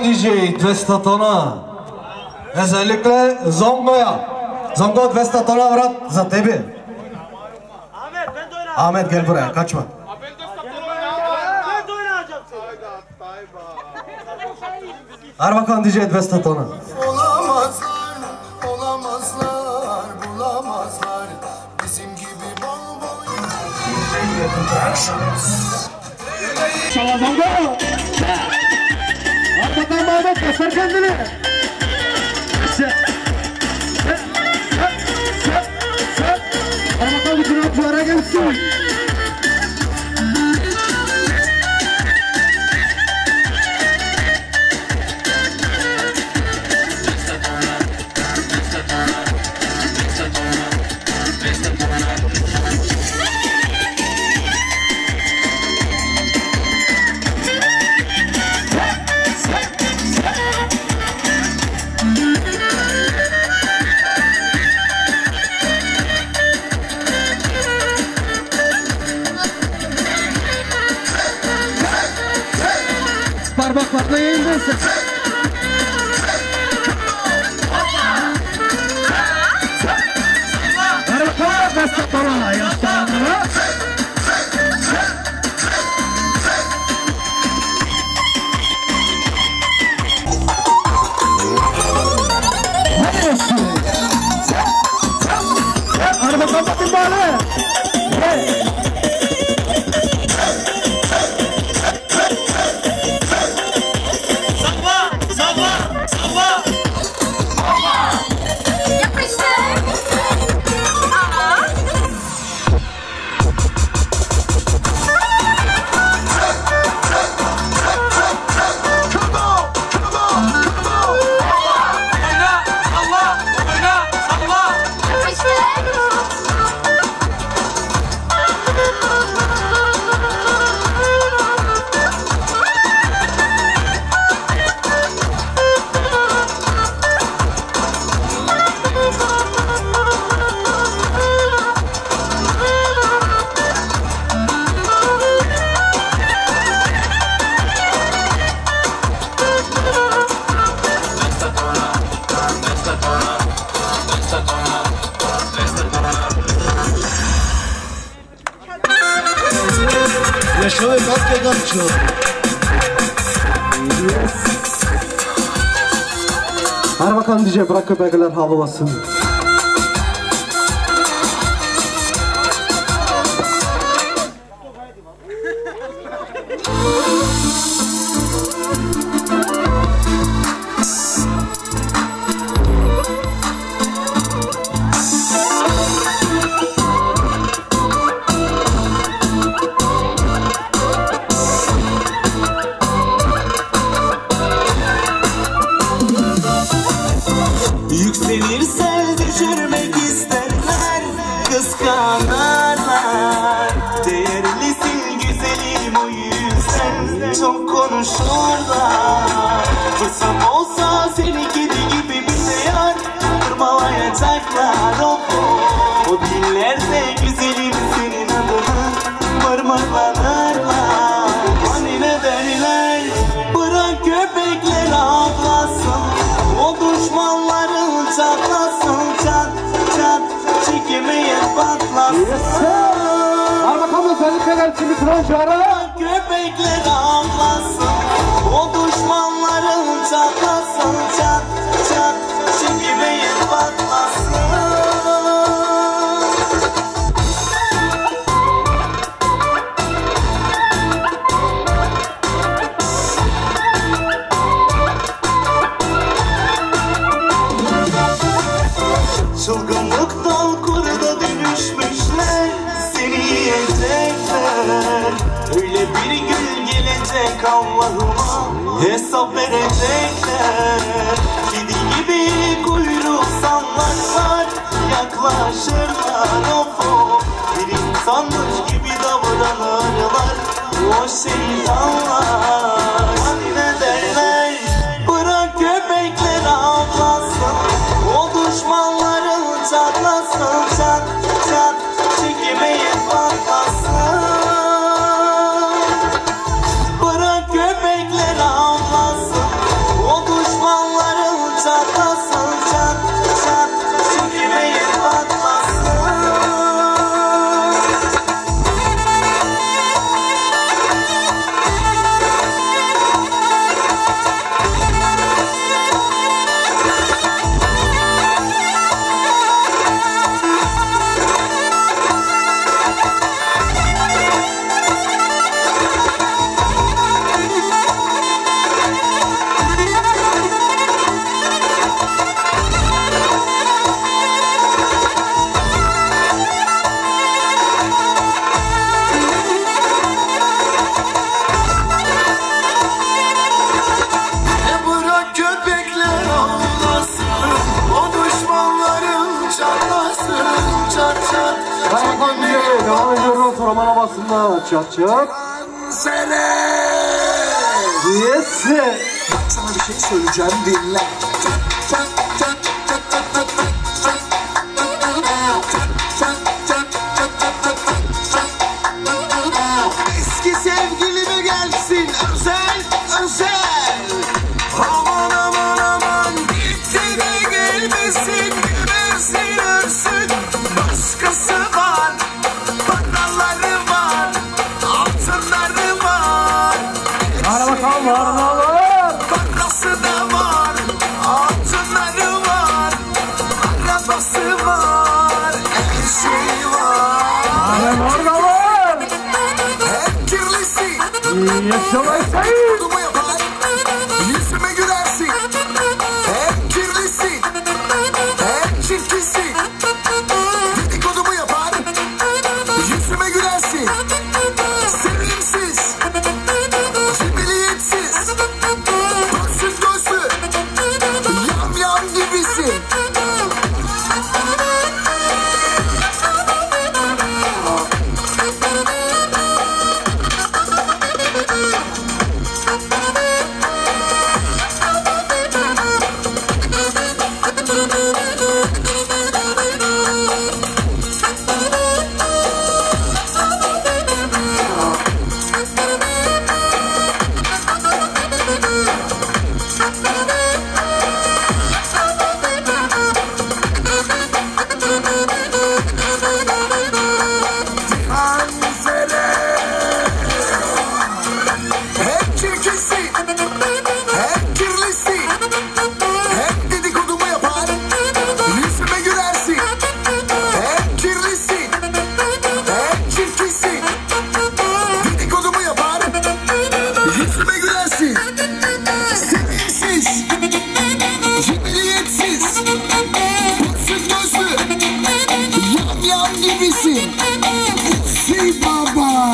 S2: DJ 200 tona. Özellikle Zongo'ya. Zongo 200 tona vrat za tebi. Ahmet gel buraya, kaçma. Arbakan DJ 200 tona.
S15: Olamazlar, olamazlar, bulamazlar. Bizim gibi bol bol.
S2: Şala Zongo. Arbakan Mahmut göster kendini. Arbakan bütün atlara gelsin. Parmak patlayın değilsin. Arka basta para yastağına. Araba kapatın bari.
S15: Yaşamayı kalk çıkıyor.
S2: Arbakan DJ bırak köpekler havalasın.
S13: Yükselirse düşürmek isterler, kıskanırlar. Değerlisin güzelim, o yüzden çok konuşurlar. Fırsat olsa seni kedi gibi bir yar tırmalayacaklar. O dillerde güzelim senin adını mırmırlanırlar. Hani ne derler, bırak köpekler avlasın, o düşmanların çatlasın, çat çat çekemeye patlasın.
S2: Arbakan özellikle gelsin bir kron çağıra.
S13: Köpekler avlasın, o düşmanların çatlasın, çat çat çekemeye patlasın. Çılgınlıktan kurda dönüşmüşler, seni yiyecekler. Öyle bir gün gelecek Allah'ıma hesap verecekler. Kedi gibi kuyruk sallarlar, yaklaşırlar oho. Bir insanmış gibi davranırlar o şeytanlar. Hani ne derler, bırak köpekler avlasın, o düşmanların çatlasın, çat çat çekemeye patlasın. Bırak köpekler avlasın,
S2: devam ediyoruz roman havasında. Çat çat. Yes.
S15: Bak sana bir şey söyleyeceğim, dinle. Eski sevgilime gelsin özel özel. Aman aman aman gitti de gelmesin, gülersin ölsün. Başkası var, paraları var, altınları var.
S2: Hadi bakalım var.
S15: Parası da var, altınları var, arabası var, her şey var.
S2: Hadi var.
S15: Hep kirlisi.
S2: Yaşamayın.
S15: Dumu yapar, yüzüme gülersin. Hep kirlisi, hep çirkisi. Dedikodumu yapar, yüzüme gülersin. Sevimsiz, cibiliyetsiz, baksın gözlü, yam yam gibisin. Hep çirkisi, hep kirlisi, hep dedikodumu yapar, yüzüme gülersin. Hep kirlisi, hep çirkisi, dedikodumu yapar, yüzüme gülersin. Sevimsiz, cibiliyetsiz, baksın gözlü, yam yam gibisin. Hey baba.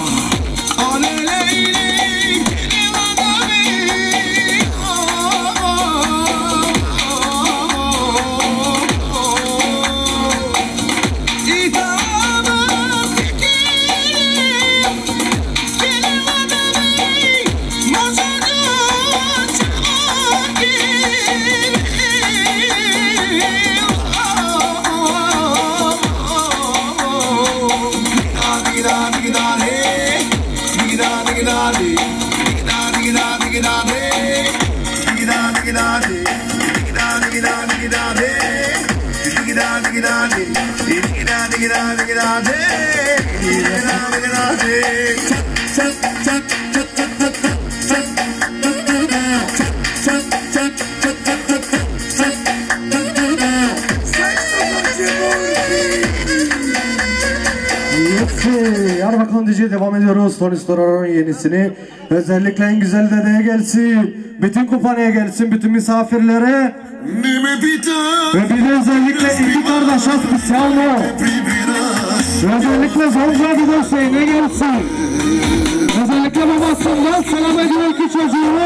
S2: Hadi bakalım DJ devam ediyoruz. Tony Storar'ın yenisini. Özellikle en güzel dedeye gelsin. Bütün kumpaneye gelsin. Bütün misafirlere. Ve bir de özellikle iki kardeş spesiyalno. Özellikle Zonca Gidoseyne gelsin. Özellikle babasından selam ediyor iki çocuğunu.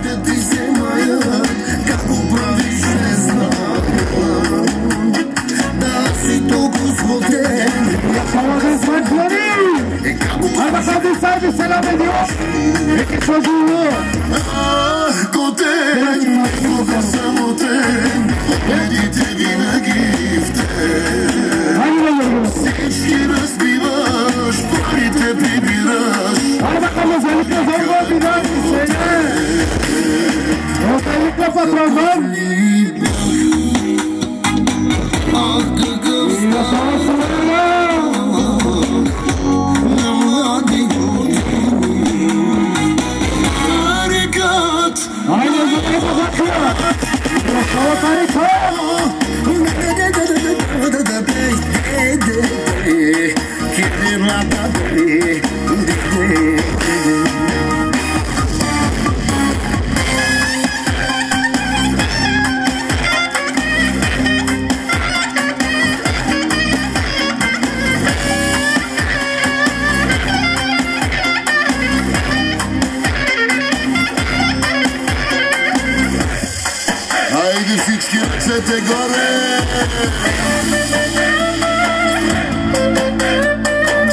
S2: Yaşamadın sakları. Hadi bakalım bir sahibi selam ediyor. İki çocuğunu.
S15: Ah, kotem, kotem, jedite vina gifte.
S2: Hadi bakalım.
S15: Sečki razbivaš, pari te pribiraš.
S2: Hadi bakalım özellikle Zonca bir daha sene. Özellikle patrondan.
S15: Ah, gagam,
S2: Yaşamasın ya. Aynen bu bakıyor. Yaşamak harika.
S15: Haydi всички ръцете горе.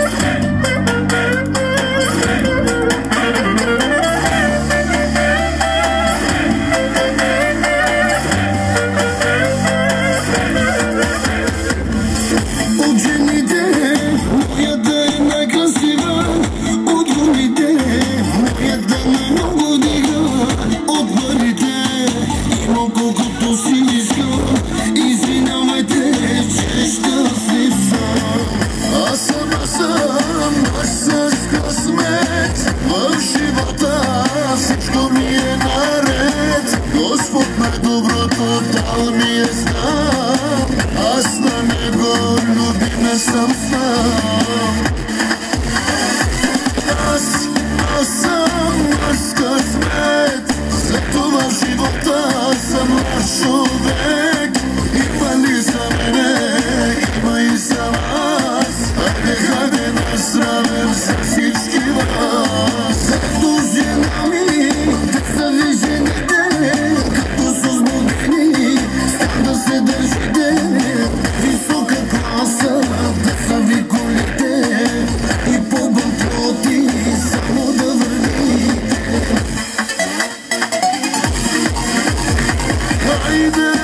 S15: си искам, извинявайте, че ще си сам. Аз съм баш с късмет, в живота всичко ми е наред. Господ най-доброто дал ми е знам, аз на него любим съм сам. Аз съм с късмет, зато в живота съм наш човек. Има ли за мене, има и за вас, хайде наздравем за всички вас. Ето жена ми, деца ви жените, като са сбудени, стан да се държите. Висока класа, деца ви колите, и по банкроти само да вървите. Хайде!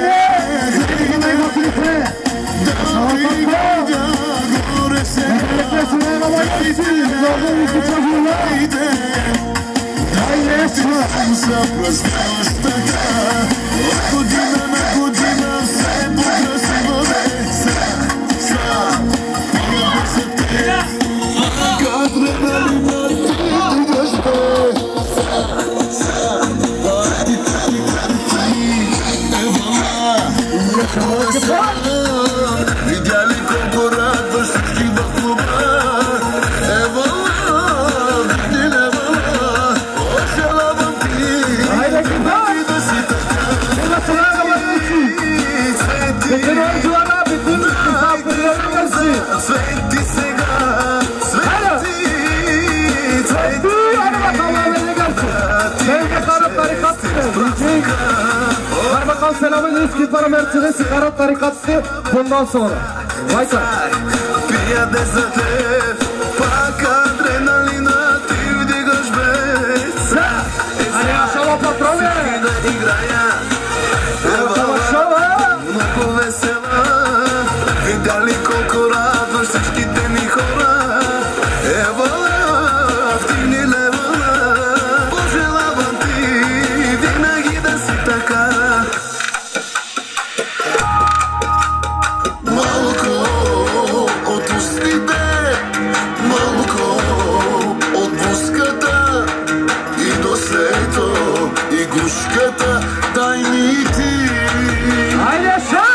S15: Запразняваш така, от година на година все по-красива вече. Погреба за те, адреналина ти дигаш бе. Видя ли колко радваш всички в клуба? Свети сега, свети, свети.
S2: Hadi bakalım selamın eski para Mercedes'i karat tarikatı bundan sonra. Vaysa.
S15: Pija 10 лев, пак адреналина ти вдигаш без.
S2: Али ашава патроне.
S15: Да играя. Много весела. Видя ли колко радваш всичките ми хора? Ева, вдигни левела. Пожелавам ти винаги да си така. Малко от устите, малко от буската и до слето и гушката дай ми ти.
S2: Айде ша!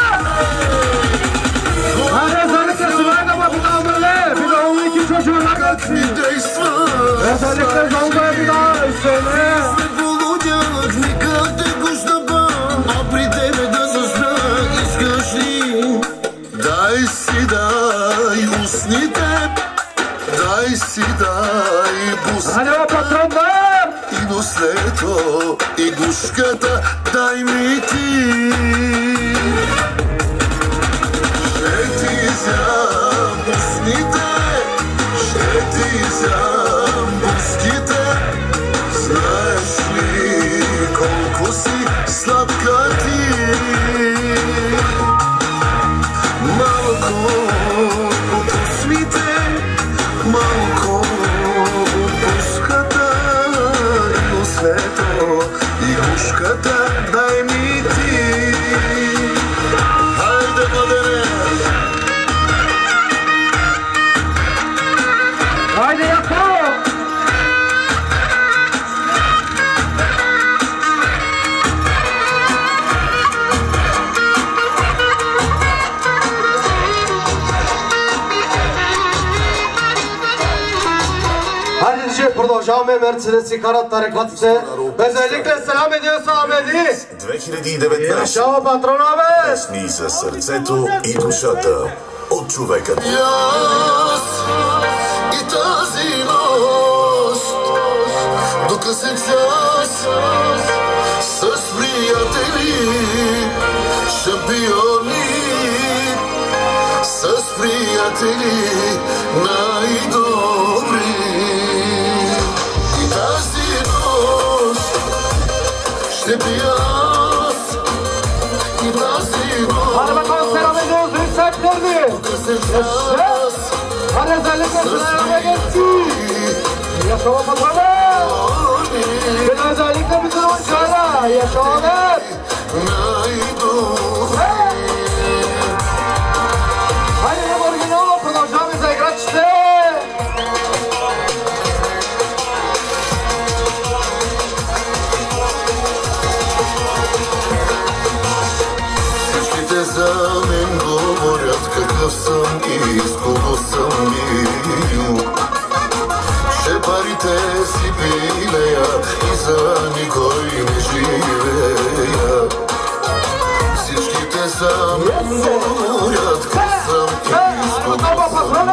S2: Айде залите сувайда бабина умерле! Бида умики çocuğu
S15: как ми действа.
S2: Özellikle Zongo'ya bir daha söyle.
S15: Не полудях никак те гущаба, а при тебе да засна искаш ли? Дай си дай устните, дай си дай буската.
S2: Hadi o patronlar!
S15: И до слето и гушката дай ми ти. Ще ти изям устните, ще ти изям буските. Знаеш ли колко си сладка ти? Малко от усмите, малко от буската и до слето и гушката дай ми ти. Хайде, младене!
S2: Haydi yapalım! Hadi DJ продължаваме Мерцедеси карат тарикатите. Özellikle selam ediyoruz Ahmet'i.
S15: 2019.
S2: Yaşava patrona be!
S15: Песни за сърцето и душата от човека. И аз, и тази нощ, до късен час, с приятели, шампиони, с приятели най-добри. И тази нощ ще пия аз, и тази нощ.
S2: Hadi bakalım selam ediyoruz Rüssetlerdi. Hadi özellikle sıraya geçsin. Yaşama patrona. Ve özellikle bütün oyunculara yaşamalar.
S15: за мен говорят какъв съм и с кого съм бил. Че парите си пилея и за никой не живея. Всичките за мен говорят какъв съм и с кого съм бил.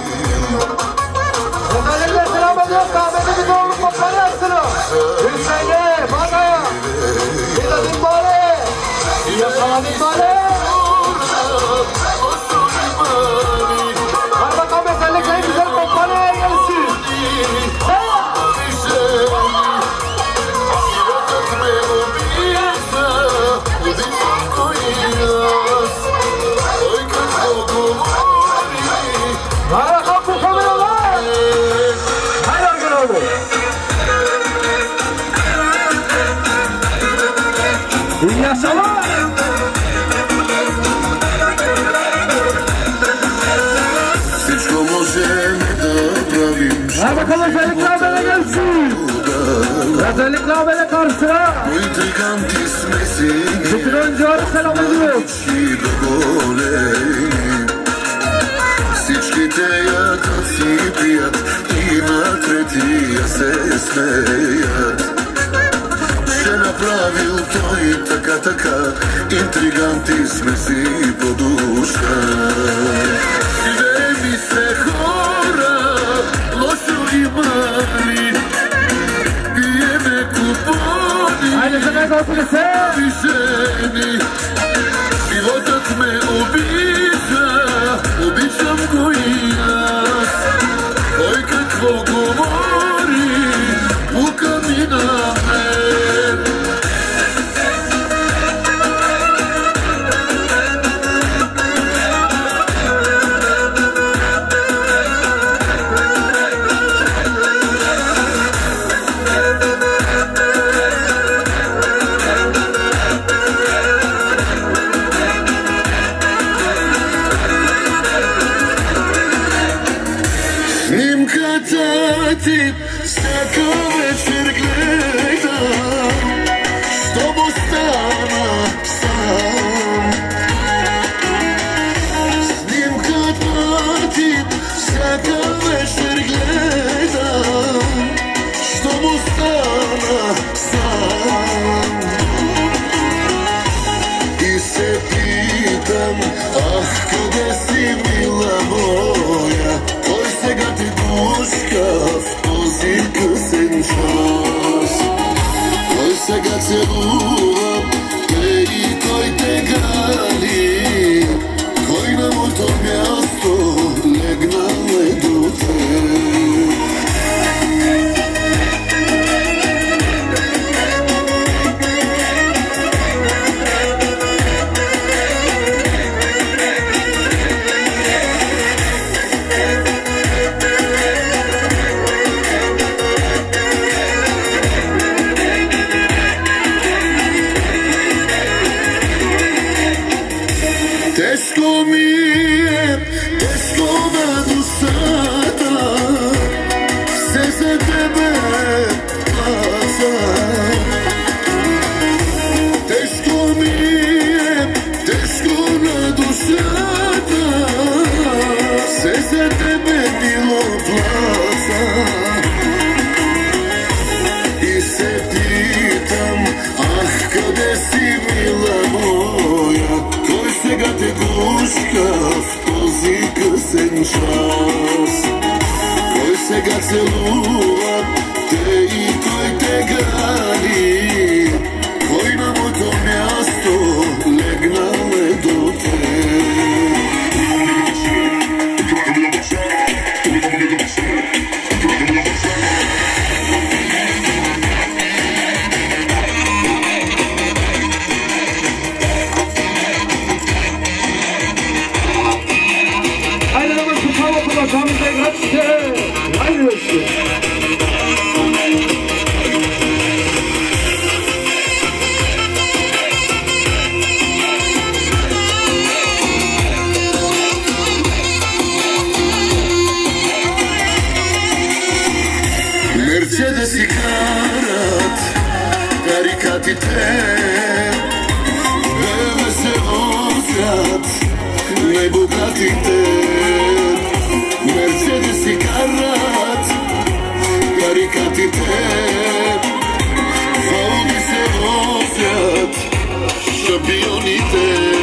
S15: Всичко можем да правим. Интриганти сме си, всичките ядат си пият и на третия се смеят. Ще направил той така, интриганти сме си по душа. Ми се хора, лошо имали, пиеме купони, вижени. Животът ме обича, обичам го и аз. Кой какво говори, пука ми на мен. Снимката всяка вечер гледам, щом остана сам. Снимката ти всяка вечер гледам, щом остана сам. И се питам, ах, къде си, мила моя, кой сега ти пушка в този късен час? Кой сега целува те и кой те гали? Кой на моето място легнал е до теб? Тежко ми е, тежко на душата, все за тебе плача. Тежко ми е, тежко на душата, все за тебе мило плача. И се питам, ах, къде си, мила моя, кой сега те гушка в този късен час? Кой сега целува те и кой те гали? Кой на моето място легнал е до теб? bugatti-te Mercedes i karat Karikati-te Audi se vozjat Šampioni-te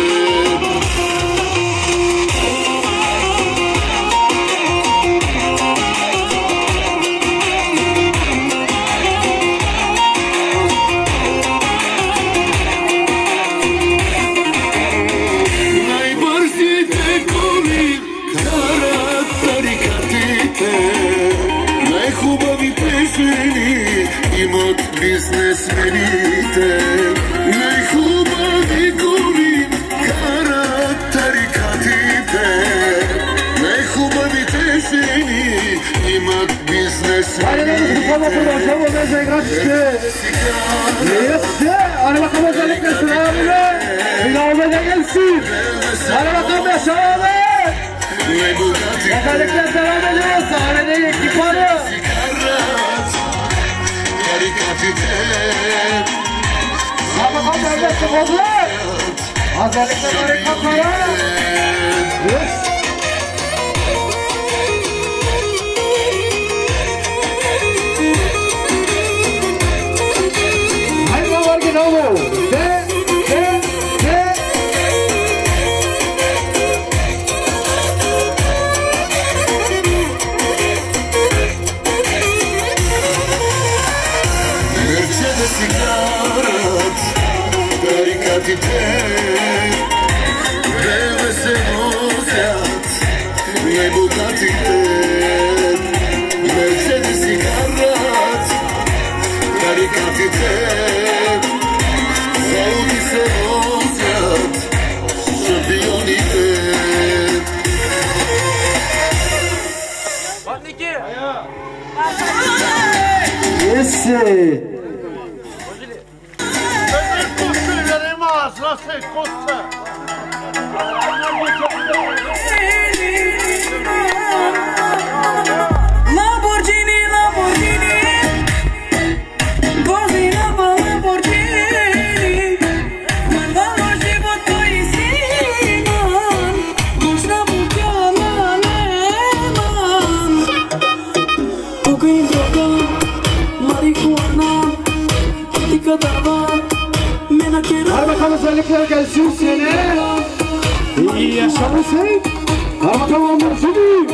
S15: Имат бизнесмените Най-хубави коли карат тарикатите Най-хубавите жени имат бизнесмените
S2: Продължаваме за играчите Hadi bakalım özellikle sırayla Finalde de gelsin Hadi bakalım yaşamalı Özellikle devam ediyor Sahnedeki ekipmanı Hadi bakalım özellikle bozlar Özellikle tarikatlara Haydi var ki ne olur
S15: Vreme se vozjat Najbogatite Mercedes i karat Karikatite Audi se vozjat Šampionite
S1: Patniki!
S2: Jesi!
S15: Zase kosa
S11: Lamborghini, Lamborghini Vozila pa Lamborghini Mandalo život koji si imam Možda mu pjana nemam Kokain, droga, marihuana Tika dava
S2: Hadi bakalım özellikler gelsin seni İyi yaşamışsın Hadi bakalım onları seni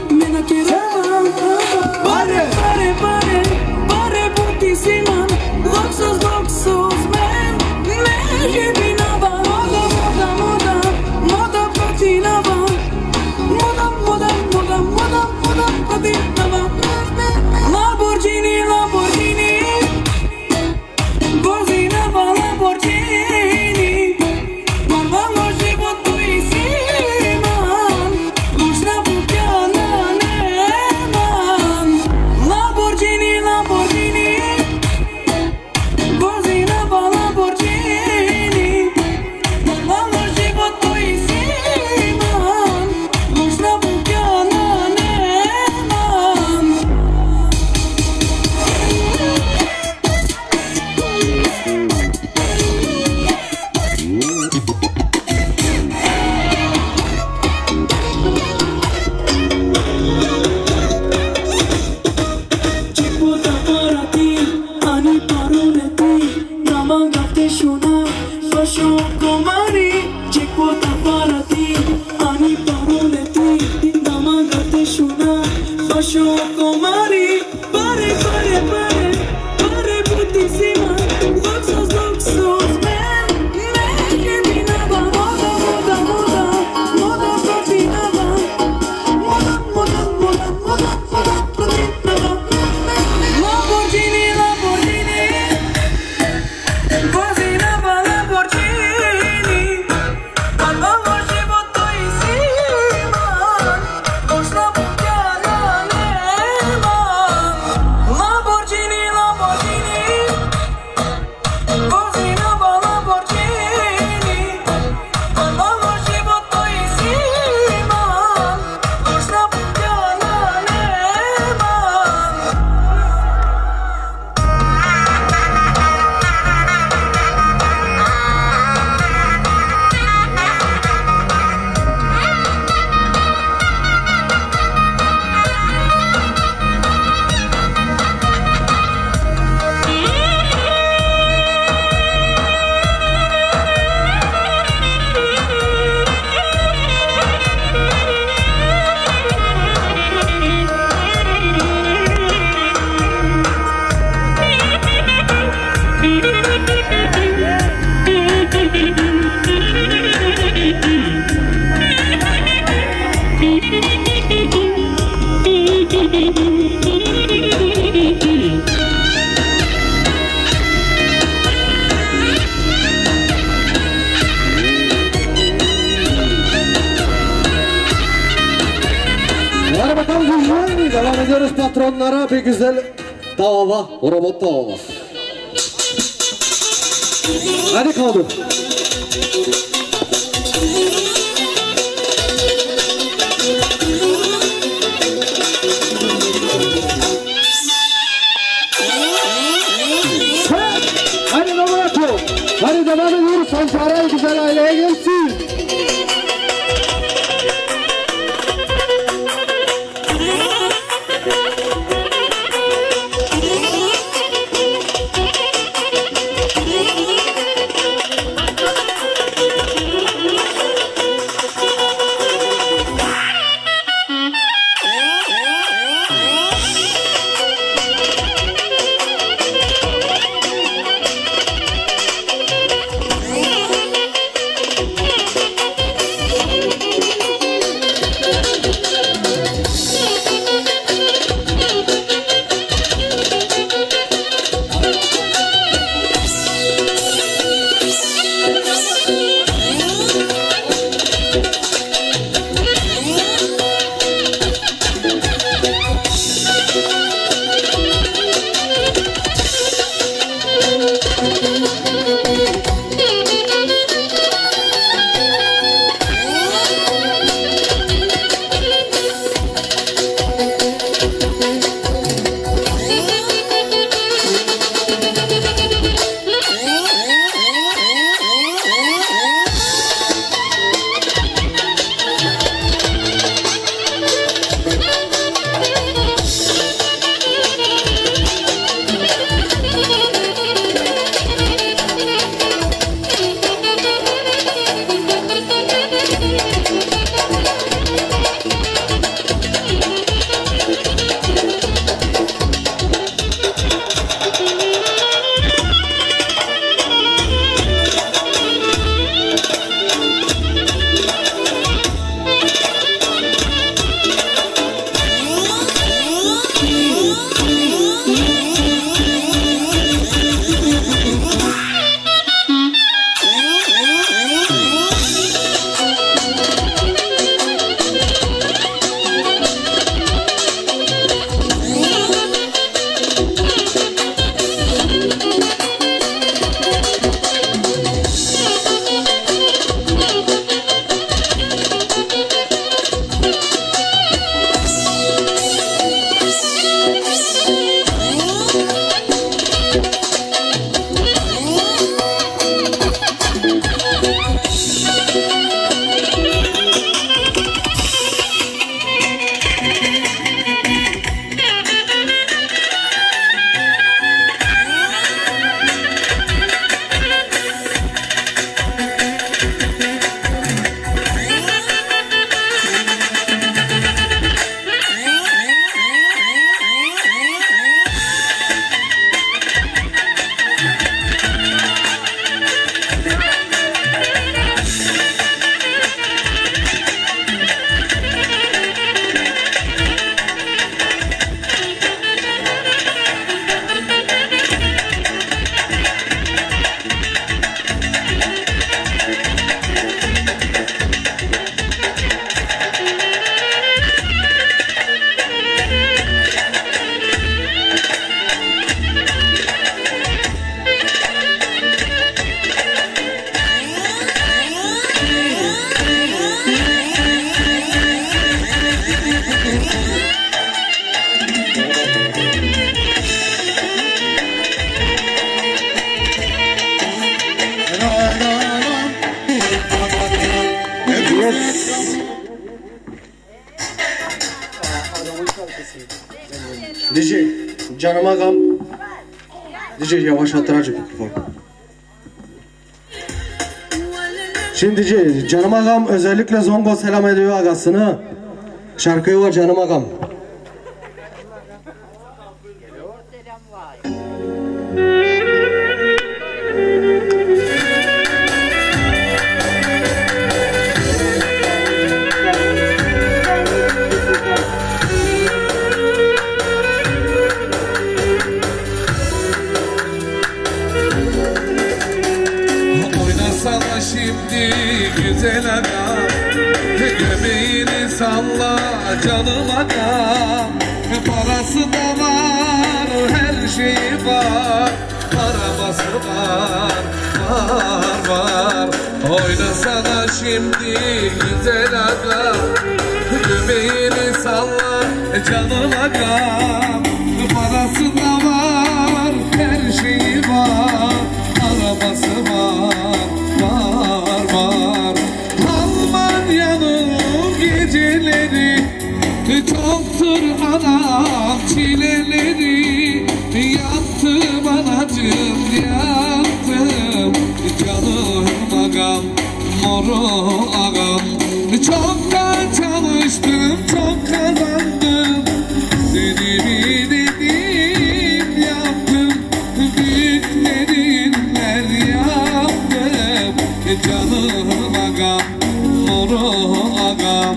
S11: Pare, pare, pare Pare putissiman Luxus, luxus, man Mergi nova Moda, moda, moda Moda patinava Moda, moda, moda, moda Moda patinava Lamborghini, Lamborghini Vozina pa Lamborghini Mandalo život koji si imam Možda mu pjana nemam Lamborghini, Lamborghini Vozina pa Lamborghini Mandalo život koji si imam Možda mu pjana nemam Lamborghini
S2: alkışlıyoruz patronlara, bir güzel tavava, robot tavava. Hadi kaldır. Hadi devam et. Hadi devam ediyoruz. Sancaray güzel aileye gelsin. DJ canım ağam, DJ yavaş attıracak mikrofon. Şimdi DJ canım ağam özellikle Zongo selam ediyor ağasını. Şarkıyı var canım ağam.
S14: Şimdi güzel adam, göbeğini salla canım adam. Para parası da var, her şeyi var, arabası var, var. Oynasana şimdi güzel aga, göbeğini salla canım agam. Parası da var, her şeyi var, arabası var, var. Almanya'nın geceleri çoktur anam çileleri. Yattım anacığım, yattım canım agam, moru agam. Çok da çalıştım, çok kazandım, dedim yaptım, büyüklerinler yaptım canım agam, moru agam.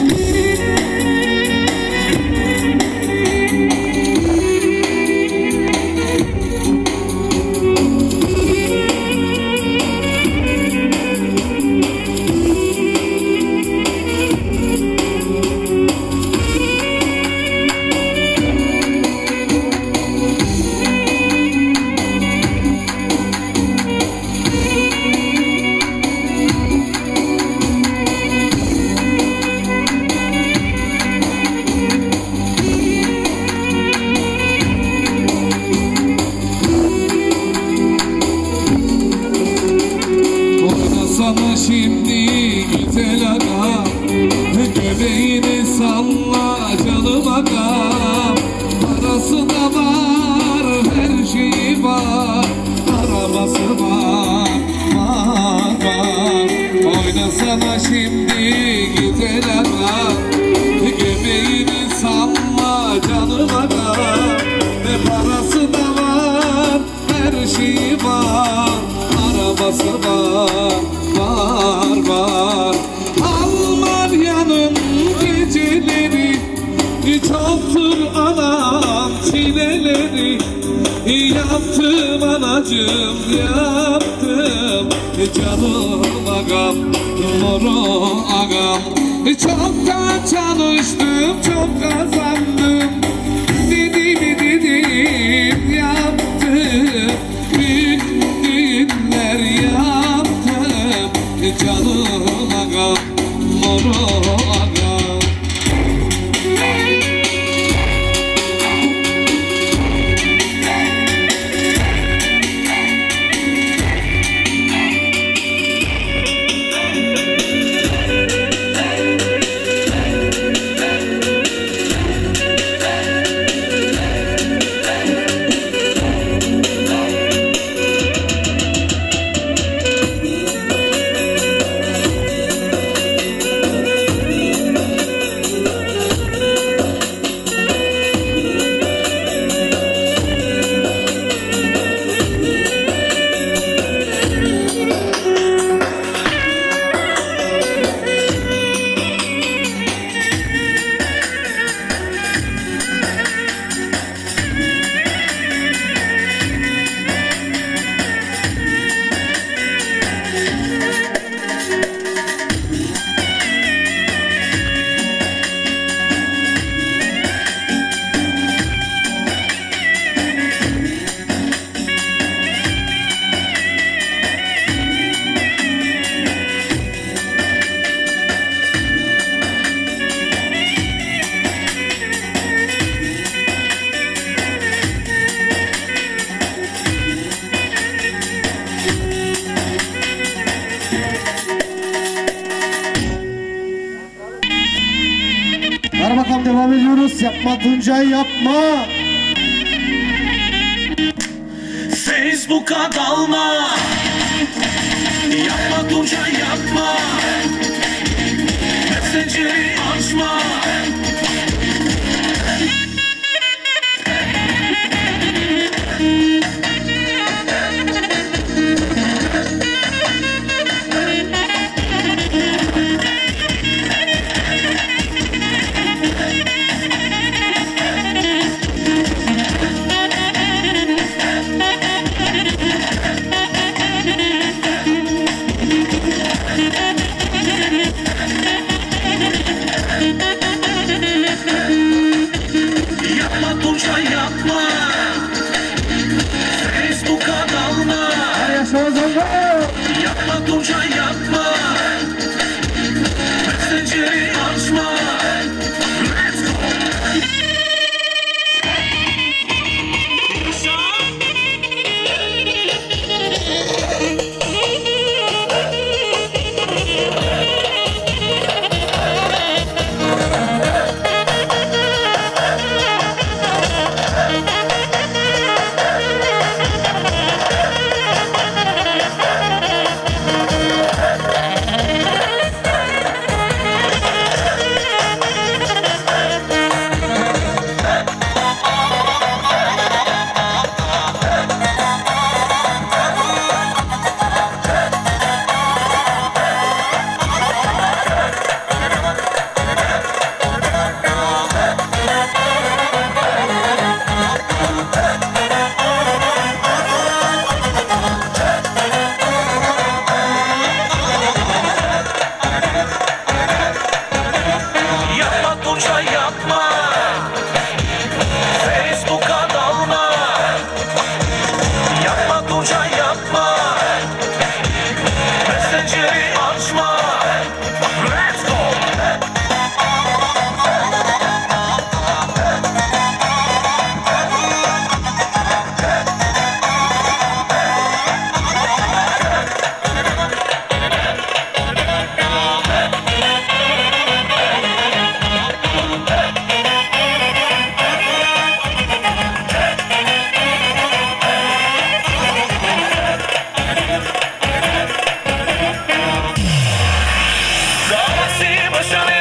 S14: Şimdi güzel aga, göbeğini salla canım aga. Parası da var, her şeyi var, arabası var, var. Oynasana şimdi güzel aga, göbeğini salla canım aga. Parası da var, her şeyi var, arabası var, var. Almanya'nın geceleri çoktur anam çileleri. Yaptım anacığım, yaptım canım agam, moru agam. Çok da çalıştım, çok kazandım, dedim yaptım, büyük düğünler yaptım canım agam, moru agam.
S2: Devam ediyoruz. Yapma Tuncay, yapma.
S12: Facebook'a dalma, yapma Tuncay, yapma. Mesajları açma. Yapma Tuncay yapma. Facebook'a dalma. Yapma Tuncay yapma. Messenger'i açma. Let's go. Başarı